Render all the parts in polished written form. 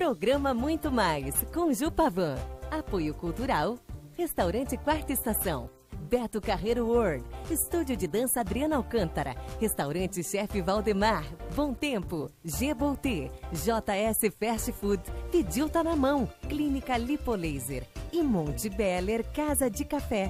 Programa Muito Mais, com Ju Pavan. Apoio Cultural, Restaurante Quarta Estação, Beto Carreiro World, Estúdio de Dança Adriana Alcântara, Restaurante Chefe Valdemar, Bom Tempo, G-Bolté, JS Fast Food, Pediu Tá na Mão, Clínica Lipolaser e Monte Beller Casa de Café.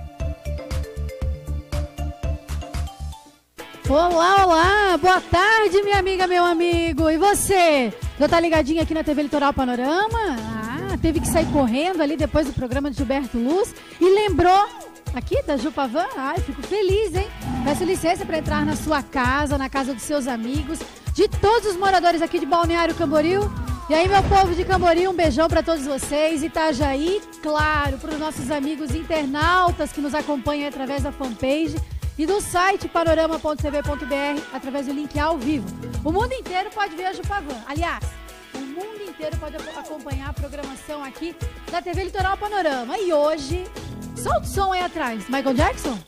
Olá, olá! Boa tarde, minha amiga, meu amigo! E você? Já tá ligadinho aqui na TV Litoral Panorama? Ah, teve que sair correndo ali depois do programa de Gilberto Luz e lembrou aqui da Ju Pavan? Ai, fico feliz, hein? Peço licença para entrar na sua casa, na casa dos seus amigos, de todos os moradores aqui de Balneário Camboriú. E aí, meu povo de Camboriú, um beijão para todos vocês. Itajaí, claro, para os nossos amigos internautas que nos acompanham através da fanpage e do site panorama.tv.br através do link ao vivo. O mundo inteiro pode ver a Ju Pavan. Aliás, o mundo inteiro pode acompanhar a programação aqui da TV Litoral Panorama. E hoje, solta o som aí atrás. Michael Jackson?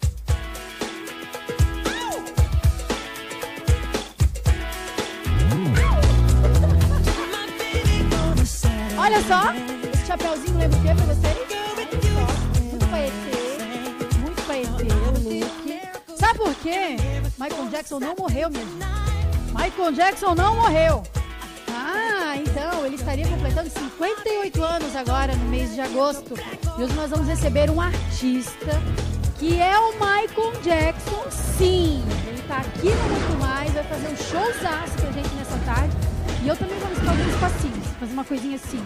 Olha só, esse chapeuzinho lembra o que pra vocês? Muito paetê, muito paetê o look. Sabe por quê? Michael Jackson não morreu mesmo. Michael Jackson não morreu. Ah, então ele estaria completando 58 anos agora no mês de agosto. E hoje nós vamos receber um artista que é o Michael Jackson, sim. Ele tá aqui no Muito Mais, vai fazer um showzaço pra gente nessa tarde. E eu também vou mostrar alguns passinhos, fazer uma coisinha assim.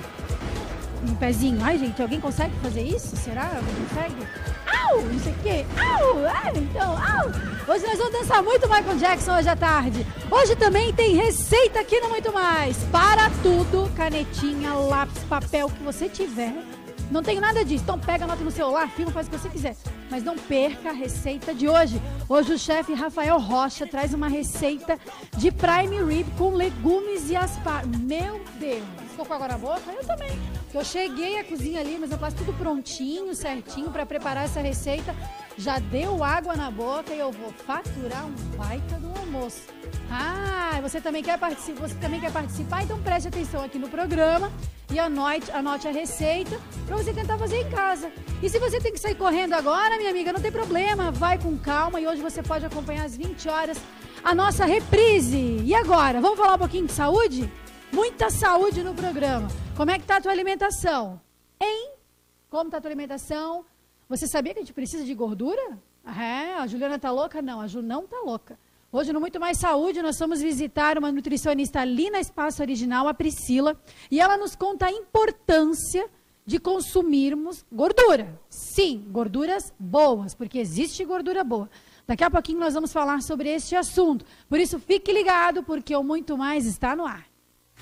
Um pezinho. Ai, gente, alguém consegue fazer isso? Será? Alguém consegue? Au! Não sei o quê. Au! Ah, então, au! Hoje nós vamos dançar muito Michael Jackson hoje à tarde. Hoje também tem receita aqui no Muito Mais. Para tudo, canetinha, lápis, papel, o que você tiver. Não tem nada disso. Então pega, anota no celular, filma, faz o que você quiser. Mas não perca a receita de hoje. Hoje o chefe Rafael Rocha traz uma receita de prime rib com legumes e aspargos. Meu Deus! Ficou com água na boca? Eu também. Eu cheguei à cozinha ali, mas eu faço tudo prontinho, certinho para preparar essa receita. Já deu água na boca e eu vou faturar um baita do almoço. Ah, você também quer participar? Então preste atenção aqui no programa e anote a receita para você tentar fazer em casa. E se você tem que sair correndo agora, minha amiga, não tem problema, vai com calma e hoje você pode acompanhar às 20 horas a nossa reprise. E agora, vamos falar um pouquinho de saúde? Muita saúde no programa. Como é que tá a tua alimentação? Hein? Como tá a tua alimentação? Você sabia que a gente precisa de gordura? É, a Juliana tá louca? Não, a Ju não tá louca. Hoje, no Muito Mais Saúde, nós vamos visitar uma nutricionista ali na Espaço Original, a Priscila, e ela nos conta a importância de consumirmos gordura. Sim, gorduras boas, porque existe gordura boa. Daqui a pouquinho nós vamos falar sobre este assunto. Por isso, fique ligado, porque o Muito Mais está no ar.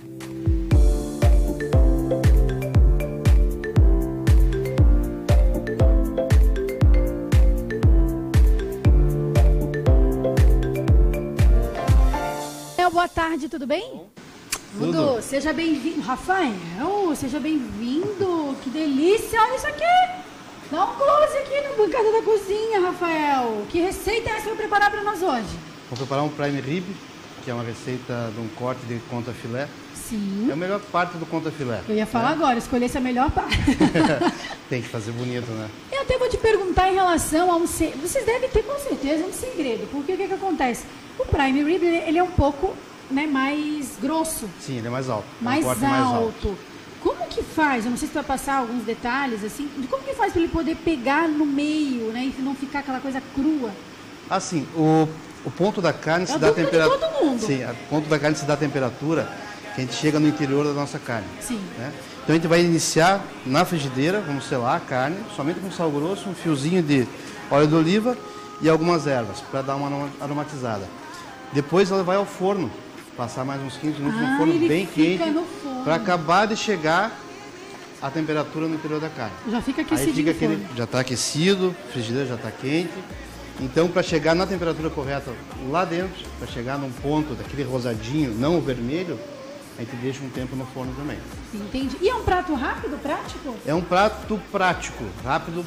Boa tarde, tudo bem? Tudo. Seja bem-vindo. Rafael, seja bem-vindo. Que delícia, olha isso aqui. Dá um close aqui na bancada da cozinha, Rafael. Que receita é essa que vai preparar para nós hoje? Vou preparar um prime rib, que é uma receita de um corte de contra filé. Sim. É a melhor parte do contra filé. Eu ia falar agora, escolhesse a melhor parte. Tem que fazer bonito, né? Eu até vou te perguntar em relação a Vocês devem ter com certeza um segredo, porque o que acontece? O prime rib, ele é um pouco, né, mais grosso. Sim, ele é mais alto. Mais alto. Como que faz? Eu não sei se tu vai passar alguns detalhes, assim, de como que faz para ele poder pegar no meio, né, e não ficar aquela coisa crua? Assim, o ponto da carne se dá a temperatura. Todo mundo. Sim, o ponto da carne se dá a temperatura que a gente chega no interior da nossa carne. Sim. Né? Então a gente vai iniciar na frigideira, vamos selar a carne, somente com sal grosso, um fiozinho de óleo de oliva e algumas ervas, para dar uma aromatizada. Depois ela vai ao forno, passar mais uns 15 minutos no forno bem quente, para acabar de chegar a temperatura no interior da carne. Já fica aquecido. Já está aquecido, a frigideira já está quente. Então, para chegar na temperatura correta lá dentro, para chegar num ponto daquele rosadinho, não o vermelho, a gente deixa um tempo no forno também. Entendi. E é um prato rápido, prático? É um prato prático, rápido,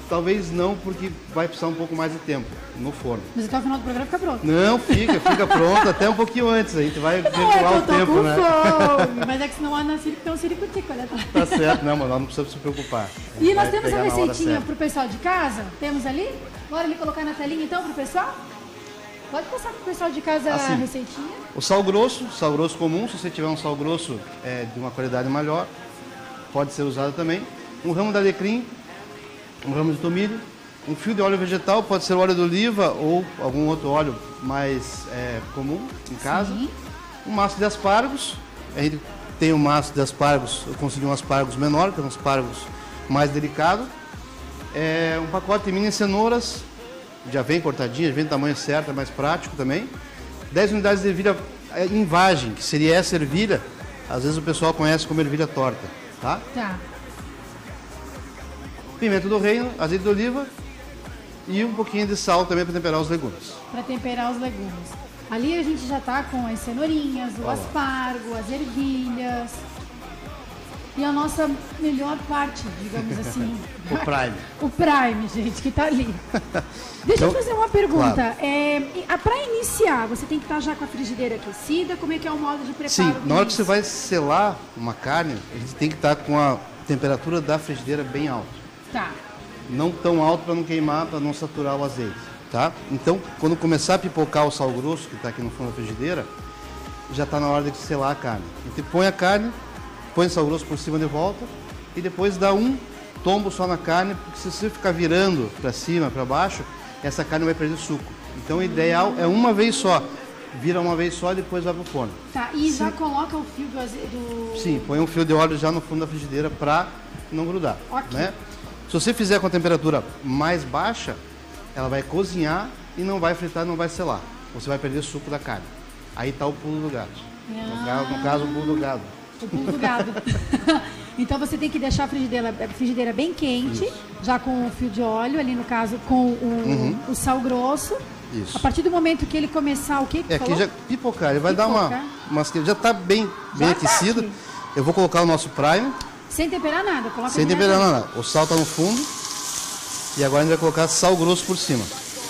talvez não, porque vai precisar um pouco mais de tempo no forno. Mas até o final do programa fica pronto. Não, fica pronto até um pouquinho antes. A gente vai regular o tempo, com né? fome, mas é que senão a Ana Círico tem um ciricutico, olha lá. Tá certo, não, mas nós não precisamos se preocupar. E nós temos a receitinha pro pessoal de casa? Temos ali? Bora ali colocar na telinha então pro pessoal? Pode passar pro pessoal de casa a receitinha. O sal grosso comum, se você tiver um sal grosso de uma qualidade melhor, pode ser usado também. Um ramo de alecrim, um ramo de tomilho, um fio de óleo vegetal, pode ser óleo de oliva ou algum outro óleo mais comum em casa. Sim. Um maço de aspargos, a gente tem um maço de aspargos, eu consegui um aspargos menor, que é um aspargos mais delicado. Um pacote de mini cenouras, já vem cortadinha, já vem do tamanho certo, é mais prático também. 10 unidades de ervilha em vagem, que seria essa ervilha, às vezes o pessoal conhece como ervilha torta, tá? Tá. Pimenta do reino, azeite de oliva e um pouquinho de sal também para temperar os legumes. Para temperar os legumes. Ali a gente já tá com as cenourinhas, o aspargo, as ervilhas. E a nossa melhor parte, digamos assim. O prime. O prime, gente, que tá ali. Deixa eu fazer uma pergunta. Claro. Para iniciar, você tem que estar já com a frigideira aquecida? Como é que é o modo de preparo? Sim, na hora que você vai selar uma carne, a gente tem que estar com a temperatura da frigideira bem alta. Tá. Não tão alto para não queimar, para não saturar o azeite, tá? Então, quando começar a pipocar o sal grosso, que está aqui no fundo da frigideira, já está na hora de selar a carne. A gente põe a carne, põe o sal grosso por cima de volta e depois dá um tombo só na carne, porque se você ficar virando para cima, para baixo, essa carne vai perder suco. Então o ideal é uma vez só. Vira uma vez só e depois vai pro forno. Tá, e já coloca o fio do... Sim, põe um fio de óleo já no fundo da frigideira para não grudar. Ok. Né? Se você fizer com a temperatura mais baixa, ela vai cozinhar e não vai fritar, não vai selar. Você vai perder o suco da carne. Aí está o pulo do gato. No caso, o pulo do gado. O pulo do gado. Então você tem que deixar a frigideira bem quente, isso, já com o fio de óleo, ali no caso com o sal grosso. Isso. A partir do momento que ele começar, o que que aqui já pipocar, ele vai dar umas já está bem aquecido. Tá, eu vou colocar o nosso prime. Sem temperar nada, coloca sem temperar nada. O sal está no fundo. E agora a gente vai colocar sal grosso por cima.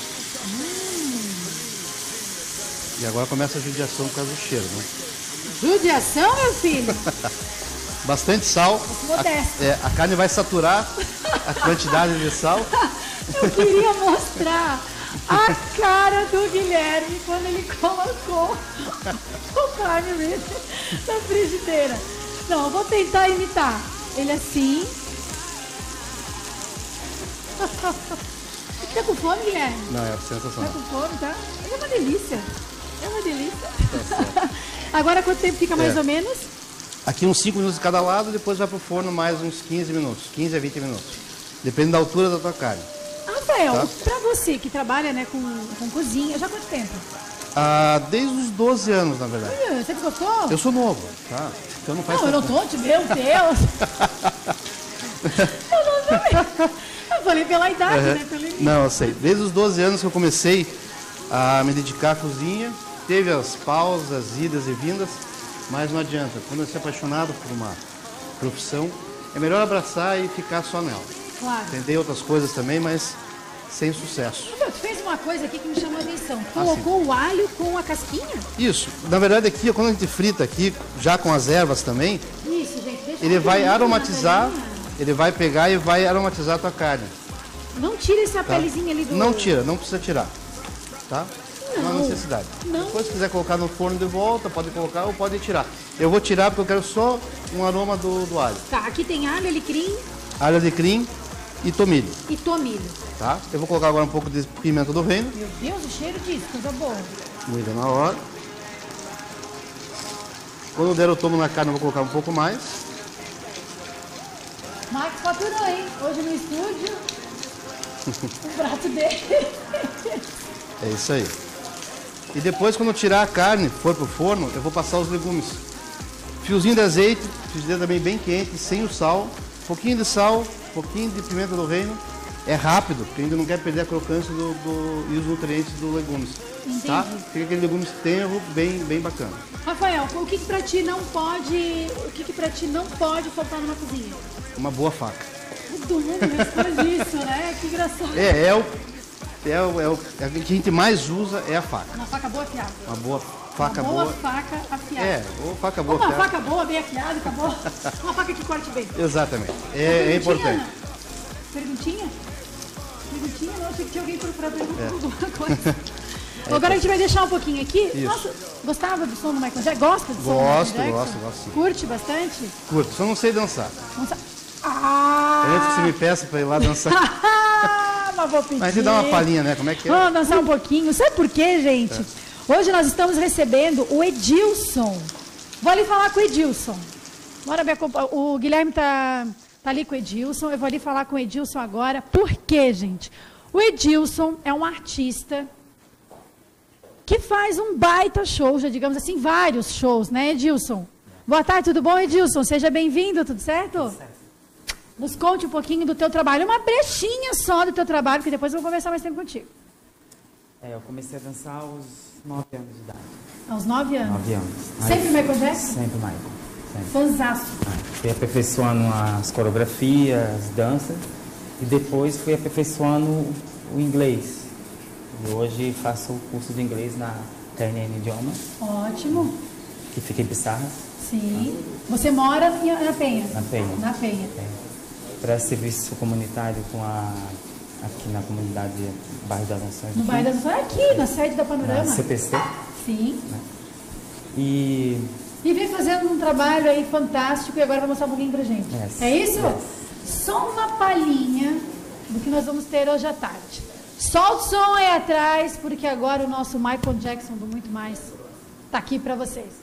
E agora começa a judiação por causa do cheiro, né? Judiação, meu filho? Bastante sal. A carne vai saturar a quantidade de sal. Eu queria mostrar a cara do Guilherme quando ele colocou o prime na frigideira. Não, eu vou tentar imitar. Ele assim. Tá com fome, Guilherme? Não, é sensacional. Tá com fome, tá? É uma delícia. É uma delícia. Tá. Agora quanto tempo fica mais ou menos? Aqui uns 5 minutos de cada lado, depois vai pro forno mais uns 15 minutos. 15 a 20 minutos. Depende da altura da tua carne. Rafael, tá? Pra você que trabalha, né, com cozinha, já há quanto tempo? Desde os 12 anos, na verdade. Olha, você gostou? Eu sou novo, tá? Então não faz eu não tô, meu Deus! Eu falei pela idade, né? Não, eu sei. Desde os 12 anos que eu comecei a me dedicar à cozinha, teve as pausas, idas e vindas, mas não adianta. Quando você é apaixonado por uma profissão, é melhor abraçar e ficar só nela. Claro. Entender outras coisas também, mas sem sucesso. Tu fez uma coisa aqui que me chamou a atenção. Colocou o alho com a casquinha? Isso. Na verdade, aqui, quando a gente frita aqui, já com as ervas também, isso, gente, deixa ele vai aromatizar, ele vai pegar e vai aromatizar a tua carne. Não tira essa pelezinha ali do... Não tira, não precisa tirar. Tá? Não há necessidade. Não. Depois, se quiser colocar no forno de volta, pode colocar ou pode tirar. Eu vou tirar porque eu quero só um aroma do alho. Tá, aqui tem alho, alecrim. Alho, alecrim e tomilho. E tomilho. Tá? Eu vou colocar agora um pouco de pimenta do reino. Meu Deus, o cheiro disso, coisa boa. Moída na hora. Quando der o tomo na carne, eu vou colocar um pouco mais. Max faturou, hein? Hoje no estúdio. O prato dele. É isso aí. E depois, quando eu tirar a carne, for pro forno, eu vou passar os legumes. Fiozinho de azeite, frigideira também bem quente, sem o sal. Pouquinho de sal, pouquinho de pimenta do reino. É rápido, porque ainda não quer perder a crocância e os nutrientes dos legumes. Entendi. Tá? Fica aquele legumes tenro, bem bacana. Rafael, o que pra ti não pode faltar numa cozinha? Uma boa faca. Todo mundo responde isso, né? Que engraçado. A que a gente mais usa é a faca. Uma faca boa afiada. Uma boa faca uma boa. faca afiada. Ou faca boa uma afiada. faca boa, bem afiada, acabou. Uma faca que corte bem. Exatamente. É importante. Ana? Perguntinha? Perguntinha? Não, achei que tinha alguém para perguntar alguma coisa. Agora a gente vai deixar um pouquinho aqui. Isso. Nossa, gostava do som do Michael Jackson? Gosta do som do Michael Jackson? Gosto sim. Curte bastante? Curto, só não sei dançar. Ah! Antes que você me peça para ir lá dançar. Mas vou pedir. Mas você dá uma palhinha, né? Como é que é? Vamos dançar um pouquinho. Sabe por quê, gente? Hoje nós estamos recebendo o Edilson. Vou ali falar com o Edilson. Bora me acompanhar. O Guilherme tá ali com o Edilson. Eu vou ali falar com o Edilson agora. Por quê, gente? O Edilson é um artista que faz um baita show, já digamos assim, vários shows, né, Edilson? Boa tarde, tudo bom, Edilson? Seja bem-vindo, tudo certo? Tudo certo. Nos conte um pouquinho do teu trabalho, uma brechinha só do teu trabalho, que depois eu vou conversar mais tempo contigo. Eu comecei a dançar aos 9 anos de idade. Aos 9 anos? 9 anos. Sempre Michael Jackson? Sempre Michael. Sempre. Fanzaço. Fui aperfeiçoando as coreografias, as danças, e depois fui aperfeiçoando o inglês. E hoje faço o curso de inglês na TNN Idiomas. Ótimo. Que fica em Pissarras. Sim. Você mora na Penha? Na Penha. Na Penha. Presto serviço comunitário aqui na comunidade Bairro das Nações. No Bairro das Nações? Aqui, na sede da Panorama? Na CPC. Sim. Né? E vem fazendo um trabalho aí fantástico e agora vai mostrar um pouquinho pra gente. É isso? Só uma palhinha do que nós vamos ter hoje à tarde. Solta o som aí atrás, porque agora o nosso Michael Jackson do Muito Mais tá aqui pra vocês.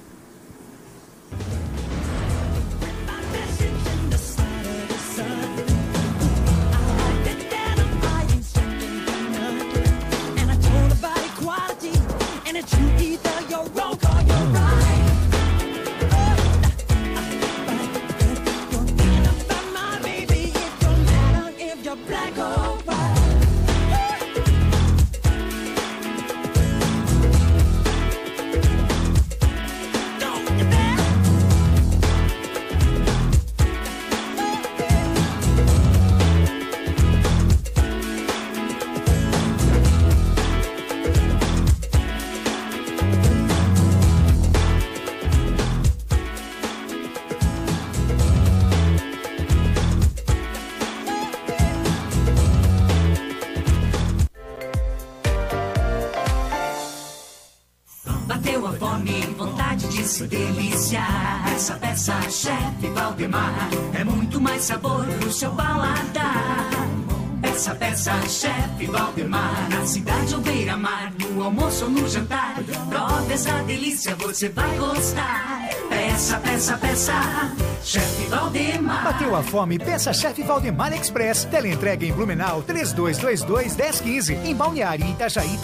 Bateu a fome, vontade de se deliciar. Essa peça, chefe Valdemar, é muito mais sabor pro seu paladar. Essa peça, chefe Valdemar, na cidade ou beira-mar, no almoço ou no jantar. Prova essa delícia, você vai gostar. Peça, peça, peça, chefe Valdemar. Bateu a fome, peça chefe Valdemar Express. Teleentrega em Blumenau 3222-1015. Em Balneário e Itajaí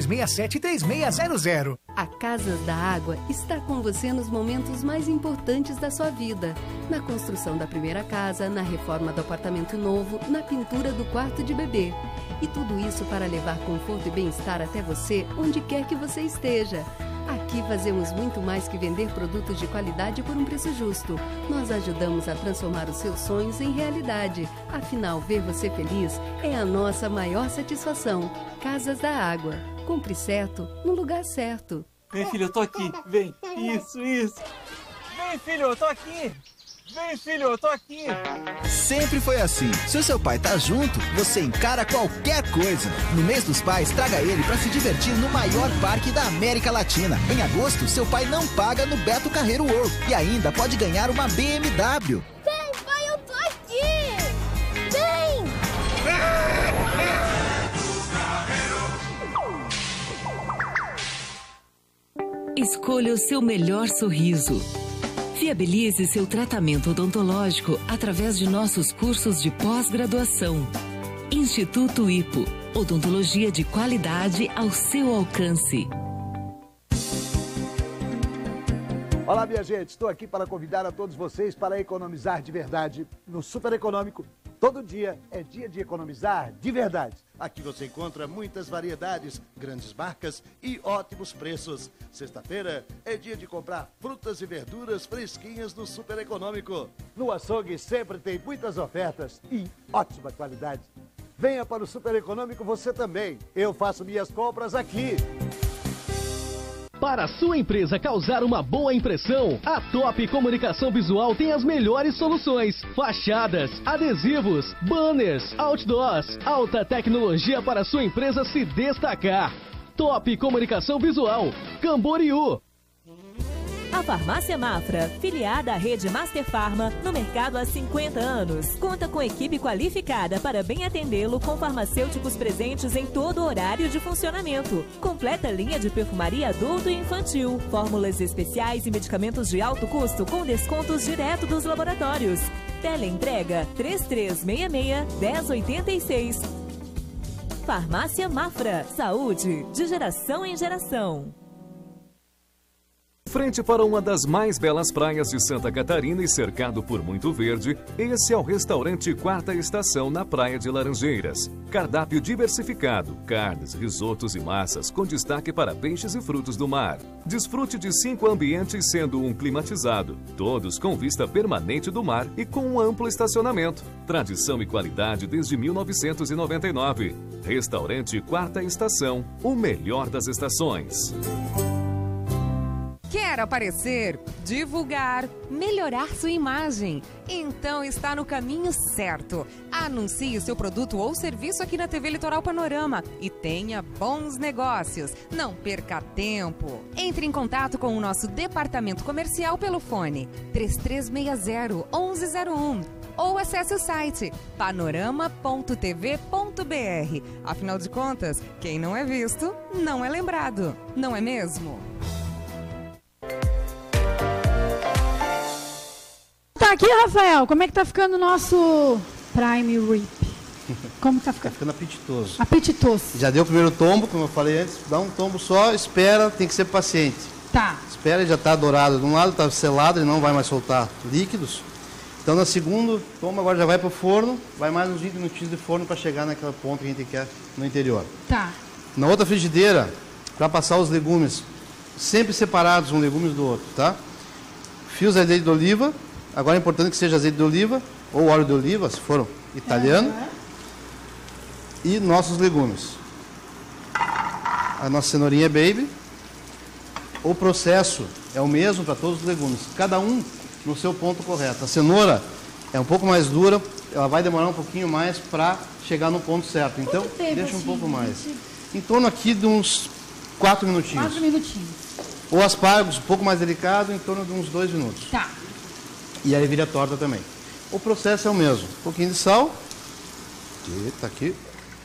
3367-3600. A Casas da Água está com você nos momentos mais importantes da sua vida. Na construção da primeira casa, na reforma do apartamento novo, na pintura do quarto de bebê. E tudo isso para levar conforto e bem-estar até você, onde quer que você esteja. Aqui fazemos muito mais que vender produtos de qualidade por um preço justo. Nós ajudamos a transformar os seus sonhos em realidade. Afinal, ver você feliz é a nossa maior satisfação. Casas da Água. Compre certo no lugar certo. Vem, filho, eu tô aqui. Vem. Isso. Vem, filho, eu tô aqui. Vem, filho, eu tô aqui. Sempre foi assim. Se o seu pai tá junto, você encara qualquer coisa. No mês dos pais, traga ele pra se divertir no maior parque da América Latina. Em agosto, seu pai não paga no Beto Carreiro World e ainda pode ganhar uma BMW. Vem, pai, eu tô aqui. Vem. Escolha o seu melhor sorriso. Viabilize seu tratamento odontológico através de nossos cursos de pós-graduação. Instituto IPO. Odontologia de qualidade ao seu alcance. Olá, minha gente. Estou aqui para convidar a todos vocês para economizar de verdade no Super Econômico Todo dia é dia de economizar de verdade. Aqui você encontra muitas variedades, grandes marcas e ótimos preços. Sexta-feira é dia de comprar frutas e verduras fresquinhas no Super Econômico. No açougue sempre tem muitas ofertas e ótima qualidade. Venha para o Super Econômico você também. Eu faço minhas compras aqui. Para a sua empresa causar uma boa impressão, a Top Comunicação Visual tem as melhores soluções. Fachadas, adesivos, banners, outdoors, alta tecnologia para a sua empresa se destacar. Top Comunicação Visual, Camboriú. A Farmácia Mafra, filiada à rede Master Farma, no mercado há 50 anos. Conta com equipe qualificada para bem atendê-lo, com farmacêuticos presentes em todo o horário de funcionamento. Completa linha de perfumaria adulto e infantil, fórmulas especiais e medicamentos de alto custo com descontos direto dos laboratórios. Teleentrega 3366-1086. Farmácia Mafra, saúde de geração em geração. Frente para uma das mais belas praias de Santa Catarina e cercado por muito verde, esse é o restaurante Quarta Estação na Praia de Laranjeiras. Cardápio diversificado, carnes, risotos e massas com destaque para peixes e frutos do mar. Desfrute de 5 ambientes sendo um climatizado, todos com vista permanente do mar e com um amplo estacionamento. Tradição e qualidade desde 1999. Restaurante Quarta Estação, o melhor das estações. Quer aparecer, divulgar, melhorar sua imagem? Então está no caminho certo. Anuncie seu produto ou serviço aqui na TV Litoral Panorama e tenha bons negócios. Não perca tempo. Entre em contato com o nosso departamento comercial pelo fone 3360-1101 ou acesse o site panorama.tv.br. Afinal de contas, quem não é visto, não é lembrado. Não é mesmo? Tá aqui, Rafael, como é que tá ficando o nosso Prime Rib? Como tá ficando? Tá ficando apetitoso. Apetitoso. Já deu o primeiro tombo, como eu falei antes, dá um tombo só, espera, tem que ser paciente. Tá. Espera, ele já tá dourado de um lado, tá selado, ele não vai mais soltar líquidos. Então, no segundo tombo, agora já vai pro forno, vai mais uns 20 minutinhos de forno para chegar naquele ponto que a gente quer no interior. Tá. Na outra frigideira, para passar os legumes, sempre separados um legumes do outro, tá? Fios de azeite de oliva. Agora é importante que seja azeite de oliva ou óleo de oliva, se for italiano. E nossos legumes. A nossa cenourinha baby. O processo é o mesmo para todos os legumes. Cada um no seu ponto correto. A cenoura é um pouco mais dura, ela vai demorar um pouquinho mais para chegar no ponto certo. Então, deixa um pouco mais. Em torno aqui de uns 4 minutinhos. 4 minutinhos. O aspargos, um pouco mais delicado, em torno de uns 2 minutos. Tá. E a ervilha torta também. O processo é o mesmo. Um pouquinho de sal. Tá aqui.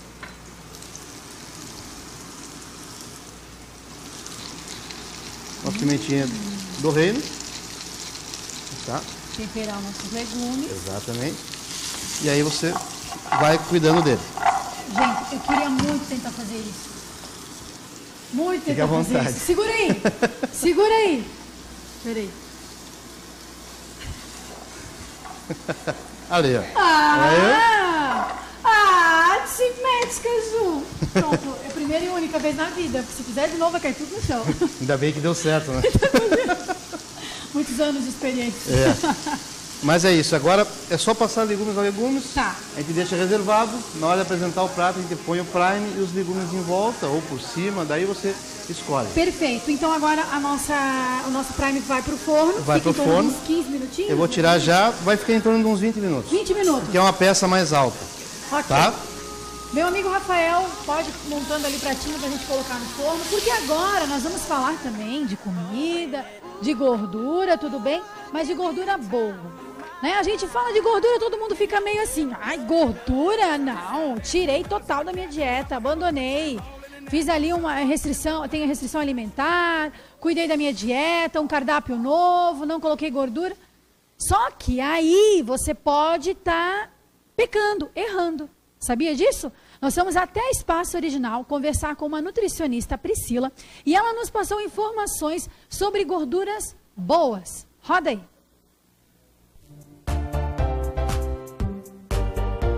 Uma pimentinha do reino. Tá. Temperar nossos legumes. Exatamente. E aí você vai cuidando dele. Gente, eu queria muito tentar fazer isso. Muito Fique à tentar fazer vontade. isso. Segura aí. Segura aí. Peraí. Ali, ó. Se mete, Caju. Pronto, é a primeira e única vez na vida. Se fizer de novo, vai cair tudo no chão. Ainda bem que deu certo, né? Muitos anos de experiência. É. Mas é isso, agora é só passar legumes a legumes. Tá. A gente deixa reservado, na hora de apresentar o prato a gente põe o prime e os legumes em volta ou por cima, daí você escolhe. Perfeito, então agora o nosso prime vai pro forno. Vai pro forno. Uns 15 minutinhos. Eu vou tirar já, vai ficar em torno de uns 20 minutos. 20 minutos. Que é uma peça mais alta. Ok. Tá? Meu amigo Rafael, pode ir montando ali pratinho pra gente colocar no forno, porque agora nós vamos falar também de comida, de gordura, tudo bem? Mas de gordura boa. Né? A gente fala de gordura, todo mundo fica meio assim, ai, gordura? Não, tirei total da minha dieta, abandonei. Fiz ali uma restrição, tenho restrição alimentar, cuidei da minha dieta, um cardápio novo, não coloquei gordura. Só que aí você pode estar pecando, errando. Sabia disso? Nós fomos até a Espaço Original conversar com uma nutricionista, a Priscila, e ela nos passou informações sobre gorduras boas. Roda aí.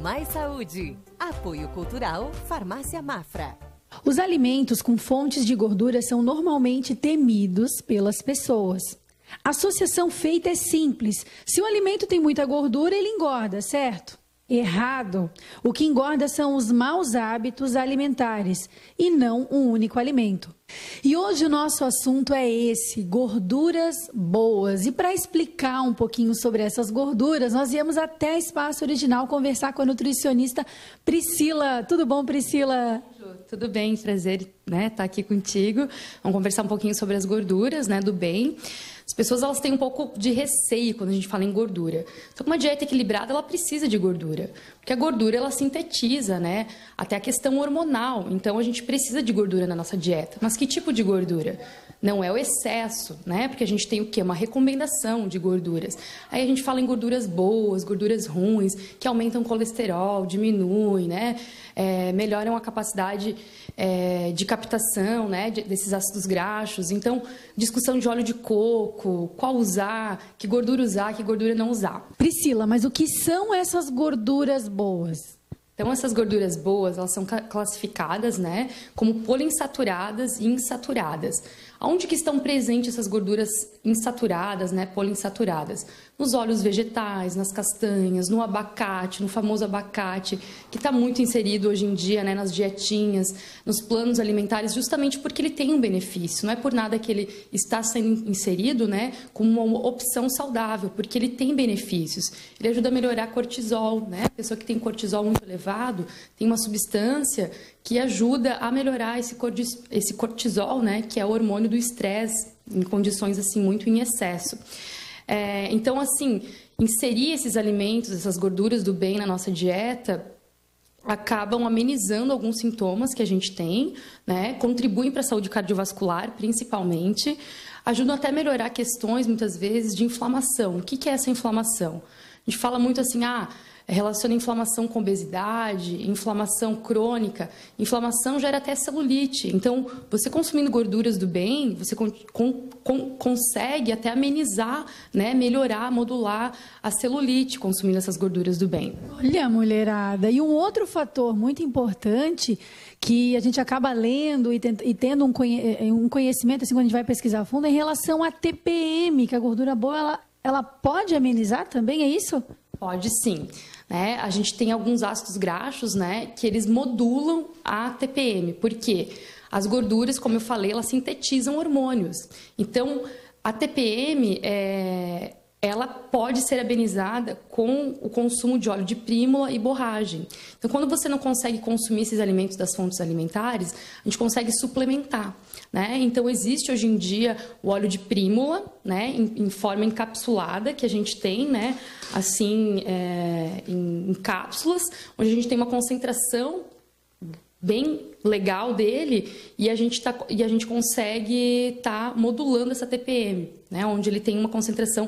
mais saúde. Apoio Cultural, Farmácia Mafra. Os alimentos com fontes de gordura são normalmente temidos pelas pessoas. A associação feita é simples. Se o alimento tem muita gordura, ele engorda, certo? Errado. O que engorda são os maus hábitos alimentares e não um único alimento. E hoje o nosso assunto é esse, gorduras boas. E para explicar um pouquinho sobre essas gorduras, nós viemos até Espaço Original conversar com a nutricionista Priscila. Tudo bom, Priscila? Tudo bem, prazer, né, estar aqui contigo. Vamos conversar um pouquinho sobre as gorduras, né, do bem. As pessoas, elas têm um pouco de receio quando a gente fala em gordura. Então, uma dieta equilibrada, ela precisa de gordura. Porque a gordura, ela sintetiza, né, até a questão hormonal. Então, a gente precisa de gordura na nossa dieta. Mas que tipo de gordura? Não é o excesso, né? Porque a gente tem o quê? Uma recomendação de gorduras. Aí a gente fala em gorduras boas, gorduras ruins, que aumentam o colesterol, diminuem, né? Melhoram a capacidade de captação, né, desses ácidos graxos. Então, discussão de óleo de coco, qual usar, que gordura não usar. Priscila, mas o que são essas gorduras boas? Então, essas gorduras boas, elas são classificadas, né, como poliinsaturadas e insaturadas. Onde que estão presentes essas gorduras insaturadas, né, poliinsaturadas? Nos óleos vegetais, nas castanhas, no abacate, no famoso abacate, que está muito inserido hoje em dia, né, nas dietinhas, nos planos alimentares, justamente porque ele tem um benefício. Não é por nada que ele está sendo inserido, né, como uma opção saudável, porque ele tem benefícios. Ele ajuda a melhorar cortisol, né? A pessoa que tem cortisol muito elevado tem uma substância que ajuda a melhorar esse cortisol, né, que é o hormônio do estresse, em condições assim muito em excesso. Então, assim, inserir esses alimentos, essas gorduras do bem na nossa dieta, acabam amenizando alguns sintomas que a gente tem, né, contribuem para a saúde cardiovascular, principalmente, ajudam até a melhorar questões, muitas vezes, de inflamação. O que é essa inflamação? A gente fala muito assim, relaciona inflamação com obesidade, inflamação crônica. Inflamação gera até celulite. Então, você consumindo gorduras do bem, você consegue até amenizar, né, melhorar, modular a celulite consumindo essas gorduras do bem. Olha, mulherada, e um outro fator muito importante que a gente acaba lendo e tendo um conhecimento, assim, quando a gente vai pesquisar a fundo, é em relação à TPM, que a gordura boa, ela pode amenizar também, é isso? Pode sim. Né? A gente tem alguns ácidos graxos, né, que eles modulam a TPM. Por quê? As gorduras, como eu falei, elas sintetizam hormônios. Então, a TPM, ela pode ser amenizada com o consumo de óleo de prímula e borragem. Então, quando você não consegue consumir esses alimentos das fontes alimentares, a gente consegue suplementar, né? Então, existe hoje em dia o óleo de prímula, né, em forma encapsulada, que a gente tem, né, assim, em cápsulas, onde a gente tem uma concentração bem legal dele e a gente consegue estar modulando essa TPM, né, onde ele tem uma concentração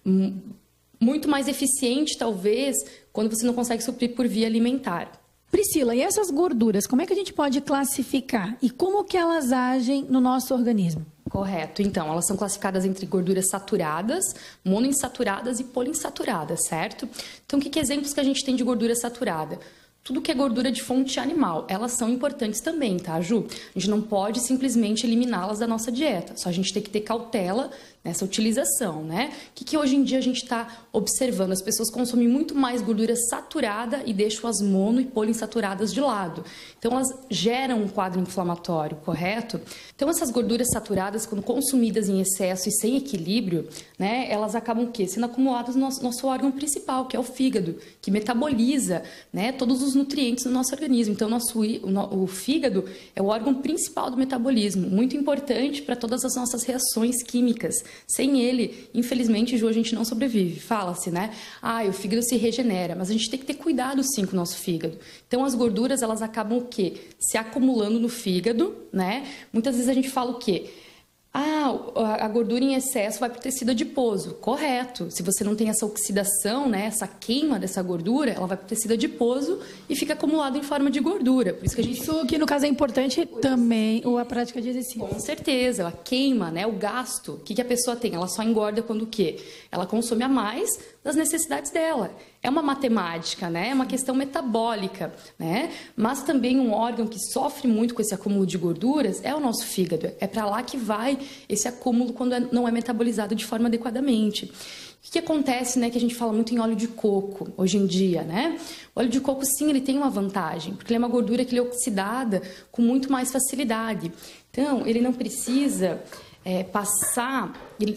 muito mais eficiente, talvez, quando você não consegue suprir por via alimentar. Priscila, e essas gorduras, como é que a gente pode classificar? E como que elas agem no nosso organismo? Correto. Então, elas são classificadas entre gorduras saturadas, monoinsaturadas e poliinsaturadas, certo? Então, que exemplos que a gente tem de gordura saturada? Tudo que é gordura de fonte animal, elas são importantes também, tá, Ju? A gente não pode simplesmente eliminá-las da nossa dieta, só a gente tem que ter cautela nessa utilização, né? O que hoje em dia a gente está observando? As pessoas consomem muito mais gordura saturada e deixam as mono e poliinsaturadas de lado. Então, elas geram um quadro inflamatório, correto? Então, essas gorduras saturadas, quando consumidas em excesso e sem equilíbrio, né, elas acabam o quê? Sendo acumuladas no nosso órgão principal, que é o fígado, que metaboliza, né, todos os nutrientes do nosso organismo. Então, o fígado é o órgão principal do metabolismo, muito importante para todas as nossas reações químicas. Sem ele, infelizmente, Ju, a gente não sobrevive. Fala-se, né? O fígado se regenera, mas a gente tem que ter cuidado, sim, com o nosso fígado. Então, as gorduras, elas acabam o quê? Se acumulando no fígado, né? Muitas vezes a gente fala o quê? A gordura em excesso vai para o tecido adiposo. Correto. Se você não tem essa oxidação, né, essa queima dessa gordura, ela vai para o tecido adiposo e fica acumulado em forma de gordura. Por isso que Isso que no caso é importante também a prática de exercício. Com certeza. Ela queima, né, o gasto. O que a pessoa tem? Ela só engorda quando o quê? Ela consome a mais das necessidades dela. é uma matemática, né? É uma questão metabólica, né? Mas também um órgão que sofre muito com esse acúmulo de gorduras é o nosso fígado. É para lá que vai esse acúmulo quando não é metabolizado de forma adequadamente. O que acontece, né, que a gente fala muito em óleo de coco hoje em dia, né? O óleo de coco, sim, ele tem uma vantagem, porque ele é uma gordura que ele é oxidada com muito mais facilidade. Então, ele não precisa passar,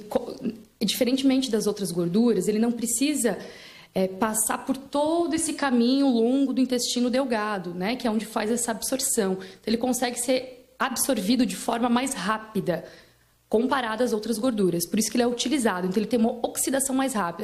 diferentemente das outras gorduras, ele não precisa passar por todo esse caminho longo do intestino delgado, né, que é onde faz essa absorção. Então, ele consegue ser absorvido de forma mais rápida, comparado às outras gorduras. Por isso que ele é utilizado. Então, ele tem uma oxidação mais rápida.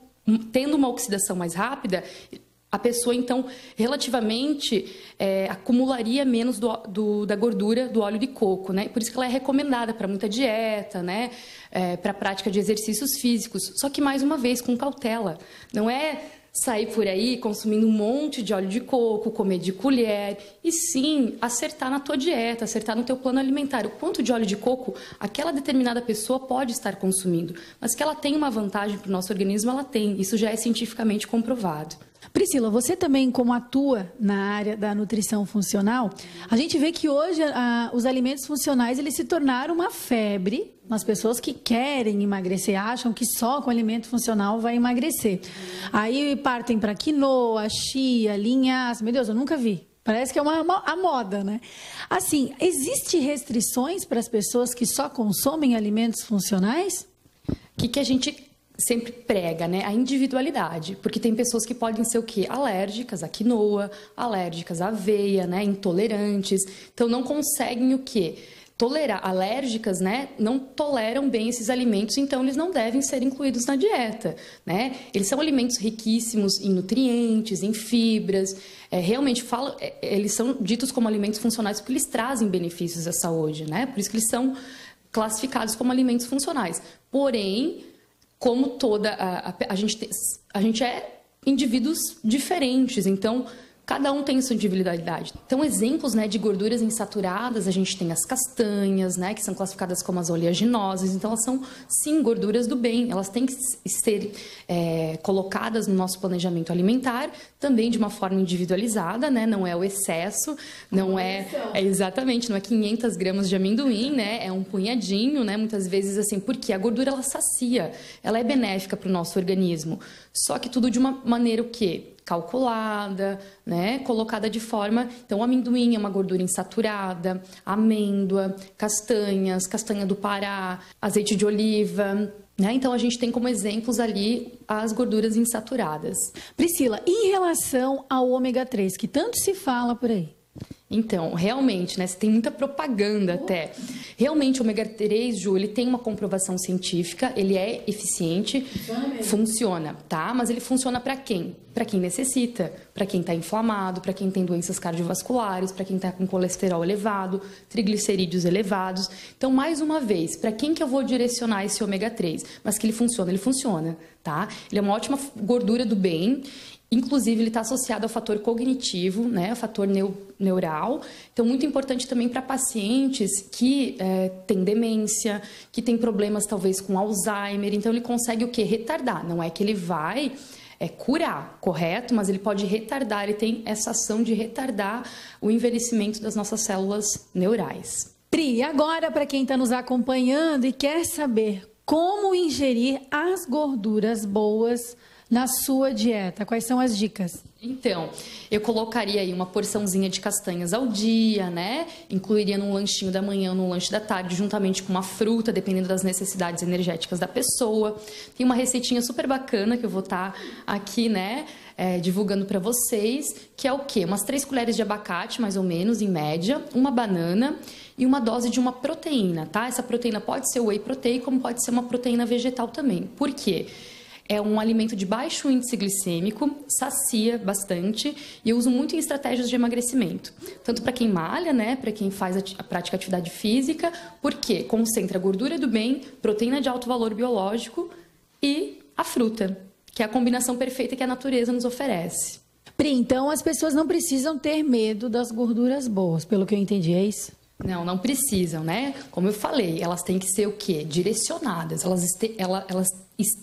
Tendo uma oxidação mais rápida, a pessoa, então, relativamente, acumularia menos da gordura do óleo de coco, né? Por isso que ela é recomendada para muita dieta, né? Para a prática de exercícios físicos. Só que, mais uma vez, com cautela. Não é sair por aí consumindo um monte de óleo de coco, comer de colher, e sim acertar na tua dieta, acertar no teu plano alimentar. O quanto de óleo de coco aquela determinada pessoa pode estar consumindo, mas que ela tem uma vantagem para o nosso organismo, ela tem. Isso já é cientificamente comprovado. Priscila, você também, como atua na área da nutrição funcional, a gente vê que hoje os alimentos funcionais eles se tornaram uma febre nas pessoas que querem emagrecer, acham que só com alimento funcional vai emagrecer. Aí partem para quinoa, chia, linhaça, meu Deus, eu nunca vi. Parece que é a moda, né? Assim, existem restrições para as pessoas que só consomem alimentos funcionais? O que a gente sempre prega, né? A individualidade, porque tem pessoas que podem ser o quê? Alérgicas à quinoa, alérgicas à aveia, né? Intolerantes, então não conseguem o quê? Tolerar, alérgicas, né? Não toleram bem esses alimentos, então eles não devem ser incluídos na dieta, né? Eles são alimentos riquíssimos em nutrientes, em fibras, realmente eles são ditos como alimentos funcionais porque eles trazem benefícios à saúde, né? Por isso que eles são classificados como alimentos funcionais. Porém, como toda a gente é indivíduos diferentes, então cada um tem sua individualidade. Então, exemplos, né, de gorduras insaturadas, a gente tem as castanhas, né, que são classificadas como as oleaginosas. Então, elas são, sim, gorduras do bem. Elas têm que ser colocadas no nosso planejamento alimentar, também de uma forma individualizada, né, não é o excesso, não exatamente, não é 500 gramas de amendoim, né, é um punhadinho, né, muitas vezes assim, porque a gordura, ela sacia, ela é benéfica para o nosso organismo. Só que tudo de uma maneira o quê? Calculada, né? Colocada de forma... Então, o amendoim é uma gordura insaturada, amêndoa, castanhas, castanha do Pará, azeite de oliva, né? Então, a gente tem como exemplos ali as gorduras insaturadas. Priscila, em relação ao ômega 3, que tanto se fala por aí? Então, realmente, né, você tem muita propaganda até. Realmente, o ômega 3, Ju, ele tem uma comprovação científica, ele é eficiente, funciona, tá? Mas ele funciona para quem? Para quem necessita, para quem está inflamado, para quem tem doenças cardiovasculares, para quem está com colesterol elevado, triglicerídeos elevados. Então, mais uma vez, para quem que eu vou direcionar esse ômega 3? Mas que ele funciona, tá? Ele é uma ótima gordura do bem. Inclusive, ele está associado ao fator cognitivo, né, ao fator neural. Então, muito importante também para pacientes que têm demência, que têm problemas, talvez, com Alzheimer. Então, ele consegue o quê? Retardar. Não é que ele vai curar, correto? Mas ele pode retardar, ele tem essa ação de retardar o envelhecimento das nossas células neurais. Pri, agora, para quem está nos acompanhando e quer saber como ingerir as gorduras boas na sua dieta, quais são as dicas? Então, eu colocaria aí uma porçãozinha de castanhas ao dia, né? Incluiria num lanchinho da manhã, num lanche da tarde, juntamente com uma fruta, dependendo das necessidades energéticas da pessoa. Tem uma receitinha super bacana que eu vou estar aqui, né, divulgando para vocês, que é o quê? Umas 3 colheres de abacate, mais ou menos, em média, uma banana e uma dose de uma proteína, tá? Essa proteína pode ser whey protein, como pode ser uma proteína vegetal também. Por quê? É um alimento de baixo índice glicêmico, sacia bastante e eu uso muito em estratégias de emagrecimento. Tanto para quem malha, né, para quem faz a prática de atividade física, porque concentra a gordura do bem, proteína de alto valor biológico e a fruta, que é a combinação perfeita que a natureza nos oferece. Pri, então as pessoas não precisam ter medo das gorduras boas, pelo que eu entendi, é isso? Não precisam, né? Como eu falei, elas têm que ser o quê? Direcionadas. Elas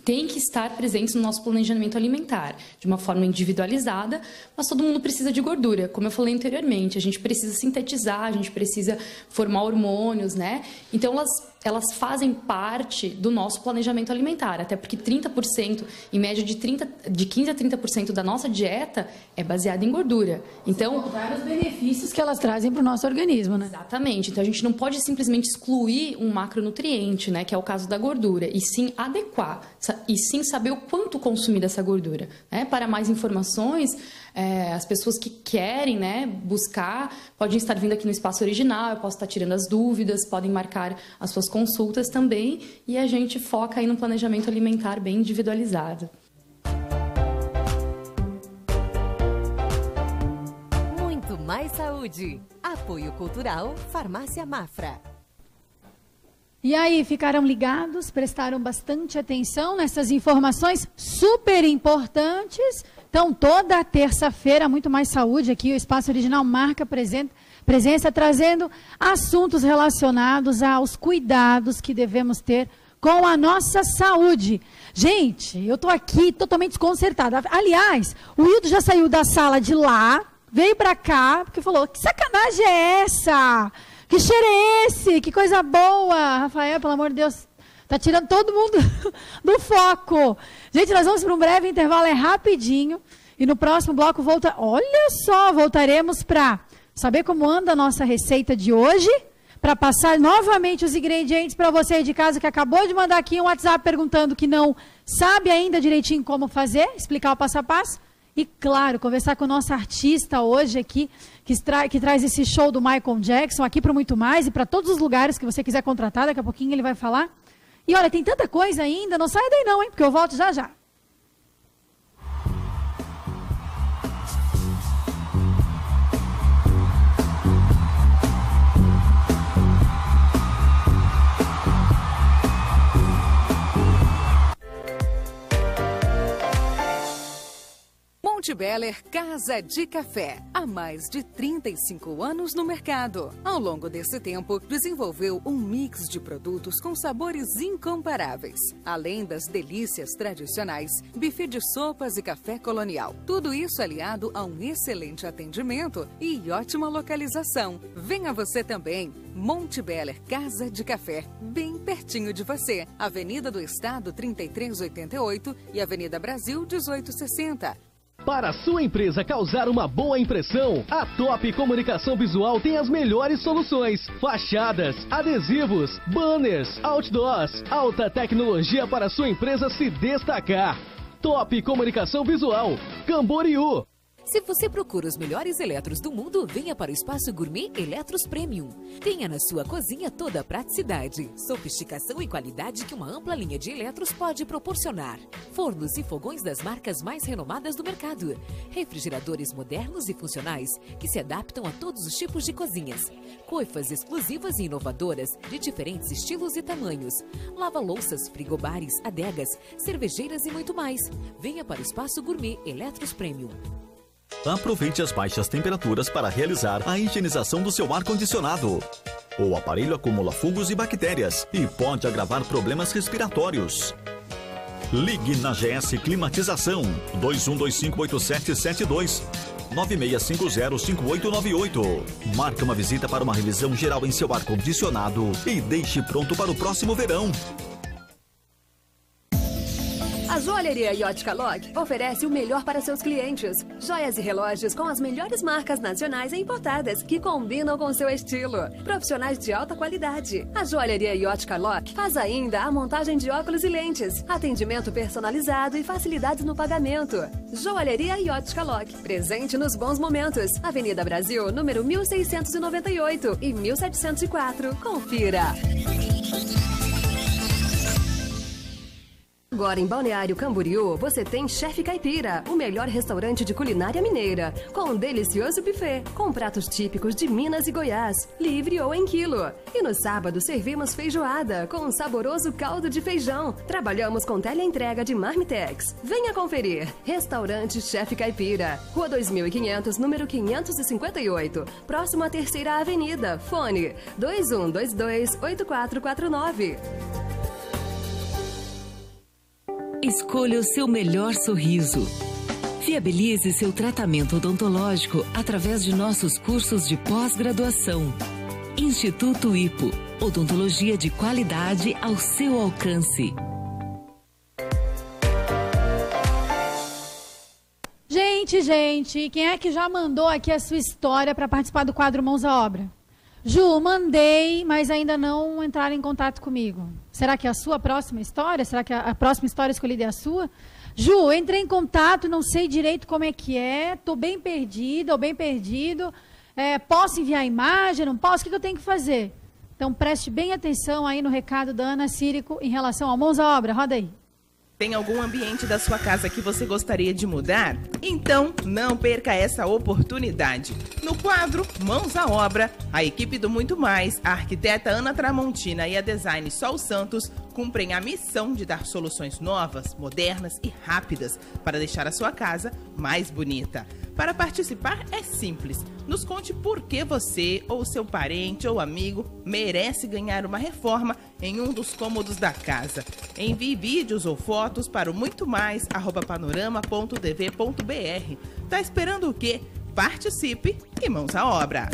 têm que estar presentes no nosso planejamento alimentar, de uma forma individualizada, mas todo mundo precisa de gordura. Como eu falei anteriormente, a gente precisa sintetizar, a gente precisa formar hormônios, né? Então, elas fazem parte do nosso planejamento alimentar, até porque 30%, em média de 15% a 30% da nossa dieta é baseada em gordura. Então, os benefícios que elas trazem para o nosso organismo, né? Exatamente. Então, a gente não pode simplesmente excluir um macronutriente, né, que é o caso da gordura, e sim adequar, e sim saber o quanto consumir dessa gordura. Né? Para mais informações, as pessoas que querem, né, buscar, podem estar vindo aqui no espaço original, eu posso estar tirando as dúvidas, podem marcar as suas consultas também, e a gente foca aí no planejamento alimentar bem individualizado. Muito mais saúde. Apoio Cultural Farmácia Mafra. E aí, ficaram ligados? Prestaram bastante atenção nessas informações super importantes? Então, toda terça-feira, Muito Mais Saúde, aqui o Espaço Original marca presença, trazendo assuntos relacionados aos cuidados que devemos ter com a nossa saúde. Gente, eu estou aqui totalmente desconcertada. Aliás, o Hildo já saiu da sala de lá, veio para cá, porque falou, que sacanagem é essa? Que cheiro é esse? Que coisa boa! Rafael, pelo amor de Deus, tá tirando todo mundo do foco. Gente, nós vamos para um breve intervalo, é rapidinho. E no próximo bloco, voltaremos para saber como anda a nossa receita de hoje, para passar novamente os ingredientes para você aí de casa que acabou de mandar aqui um WhatsApp perguntando que não sabe ainda direitinho como fazer, explicar o passo a passo. E, claro, conversar com o nosso artista hoje aqui, que traz esse show do Michael Jackson aqui para Muito Mais e para todos os lugares que você quiser contratar, daqui a pouquinho ele vai falar. E olha, tem tanta coisa ainda, não saia daí não, hein, porque eu volto já já. Monte Beller Casa de Café, há mais de 35 anos no mercado. Ao longo desse tempo, desenvolveu um mix de produtos com sabores incomparáveis. Além das delícias tradicionais, buffet de sopas e café colonial. Tudo isso aliado a um excelente atendimento e ótima localização. Venha você também. Monte Beller Casa de Café, bem pertinho de você. Avenida do Estado 3388 e Avenida Brasil 1860. Para a sua empresa causar uma boa impressão, a Top Comunicação Visual tem as melhores soluções. Fachadas, adesivos, banners, outdoors, alta tecnologia para a sua empresa se destacar. Top Comunicação Visual, Camboriú. Se você procura os melhores eletros do mundo, venha para o Espaço Gourmet Eletros Premium. Tenha na sua cozinha toda a praticidade, sofisticação e qualidade que uma ampla linha de eletros pode proporcionar. Fornos e fogões das marcas mais renomadas do mercado. Refrigeradores modernos e funcionais que se adaptam a todos os tipos de cozinhas. Coifas exclusivas e inovadoras de diferentes estilos e tamanhos. Lava-louças, frigobares, adegas, cervejeiras e muito mais. Venha para o Espaço Gourmet Eletros Premium. Aproveite as baixas temperaturas para realizar a higienização do seu ar-condicionado. O aparelho acumula fungos e bactérias e pode agravar problemas respiratórios. Ligue na GS Climatização 21258772 96505898. Marque uma visita para uma revisão geral em seu ar-condicionado e deixe pronto para o próximo verão. A Joalheria e Ótica Log oferece o melhor para seus clientes. Joias e relógios com as melhores marcas nacionais e importadas que combinam com seu estilo. Profissionais de alta qualidade. A Joalheria e Ótica Log faz ainda a montagem de óculos e lentes, atendimento personalizado e facilidades no pagamento. Joalheria e Ótica Log, presente nos bons momentos. Avenida Brasil, número 1698 e 1704. Confira. Agora em Balneário Camboriú, você tem Chef Caipira, o melhor restaurante de culinária mineira, com um delicioso buffet, com pratos típicos de Minas e Goiás, livre ou em quilo. E no sábado servimos feijoada, com um saboroso caldo de feijão. Trabalhamos com teleentrega de Marmitex. Venha conferir. Restaurante Chef Caipira, Rua 2500, número 558, próximo à Terceira Avenida. Fone 2122-8449. Escolha o seu melhor sorriso. Viabilize seu tratamento odontológico através de nossos cursos de pós-graduação. Instituto IPO. Odontologia de qualidade ao seu alcance. Gente, quem é que já mandou aqui a sua história para participar do quadro Mãos à Obra? Ju, mandei, mas ainda não entraram em contato comigo. Será que é a sua próxima história? Será que a próxima história escolhida é a sua? Ju, entrei em contato, não sei direito como é que é, estou bem perdida ou bem perdido. Posso enviar imagem, não posso? O que eu tenho que fazer? Então, preste bem atenção aí no recado da Ana Círico em relação ao Mãos à Obra. Roda aí. Tem algum ambiente da sua casa que você gostaria de mudar? Então, não perca essa oportunidade. No quadro Mãos à Obra, a equipe do Muito Mais, a arquiteta Ana Tramontina e a design Sol Santos cumprem a missão de dar soluções novas, modernas e rápidas para deixar a sua casa mais bonita. Para participar é simples. Nos conte por que você ou seu parente ou amigo merece ganhar uma reforma em um dos cômodos da casa. Envie vídeos ou fotos para o muitomais@panorama.tv.br. Tá esperando o quê? Participe e mãos à obra!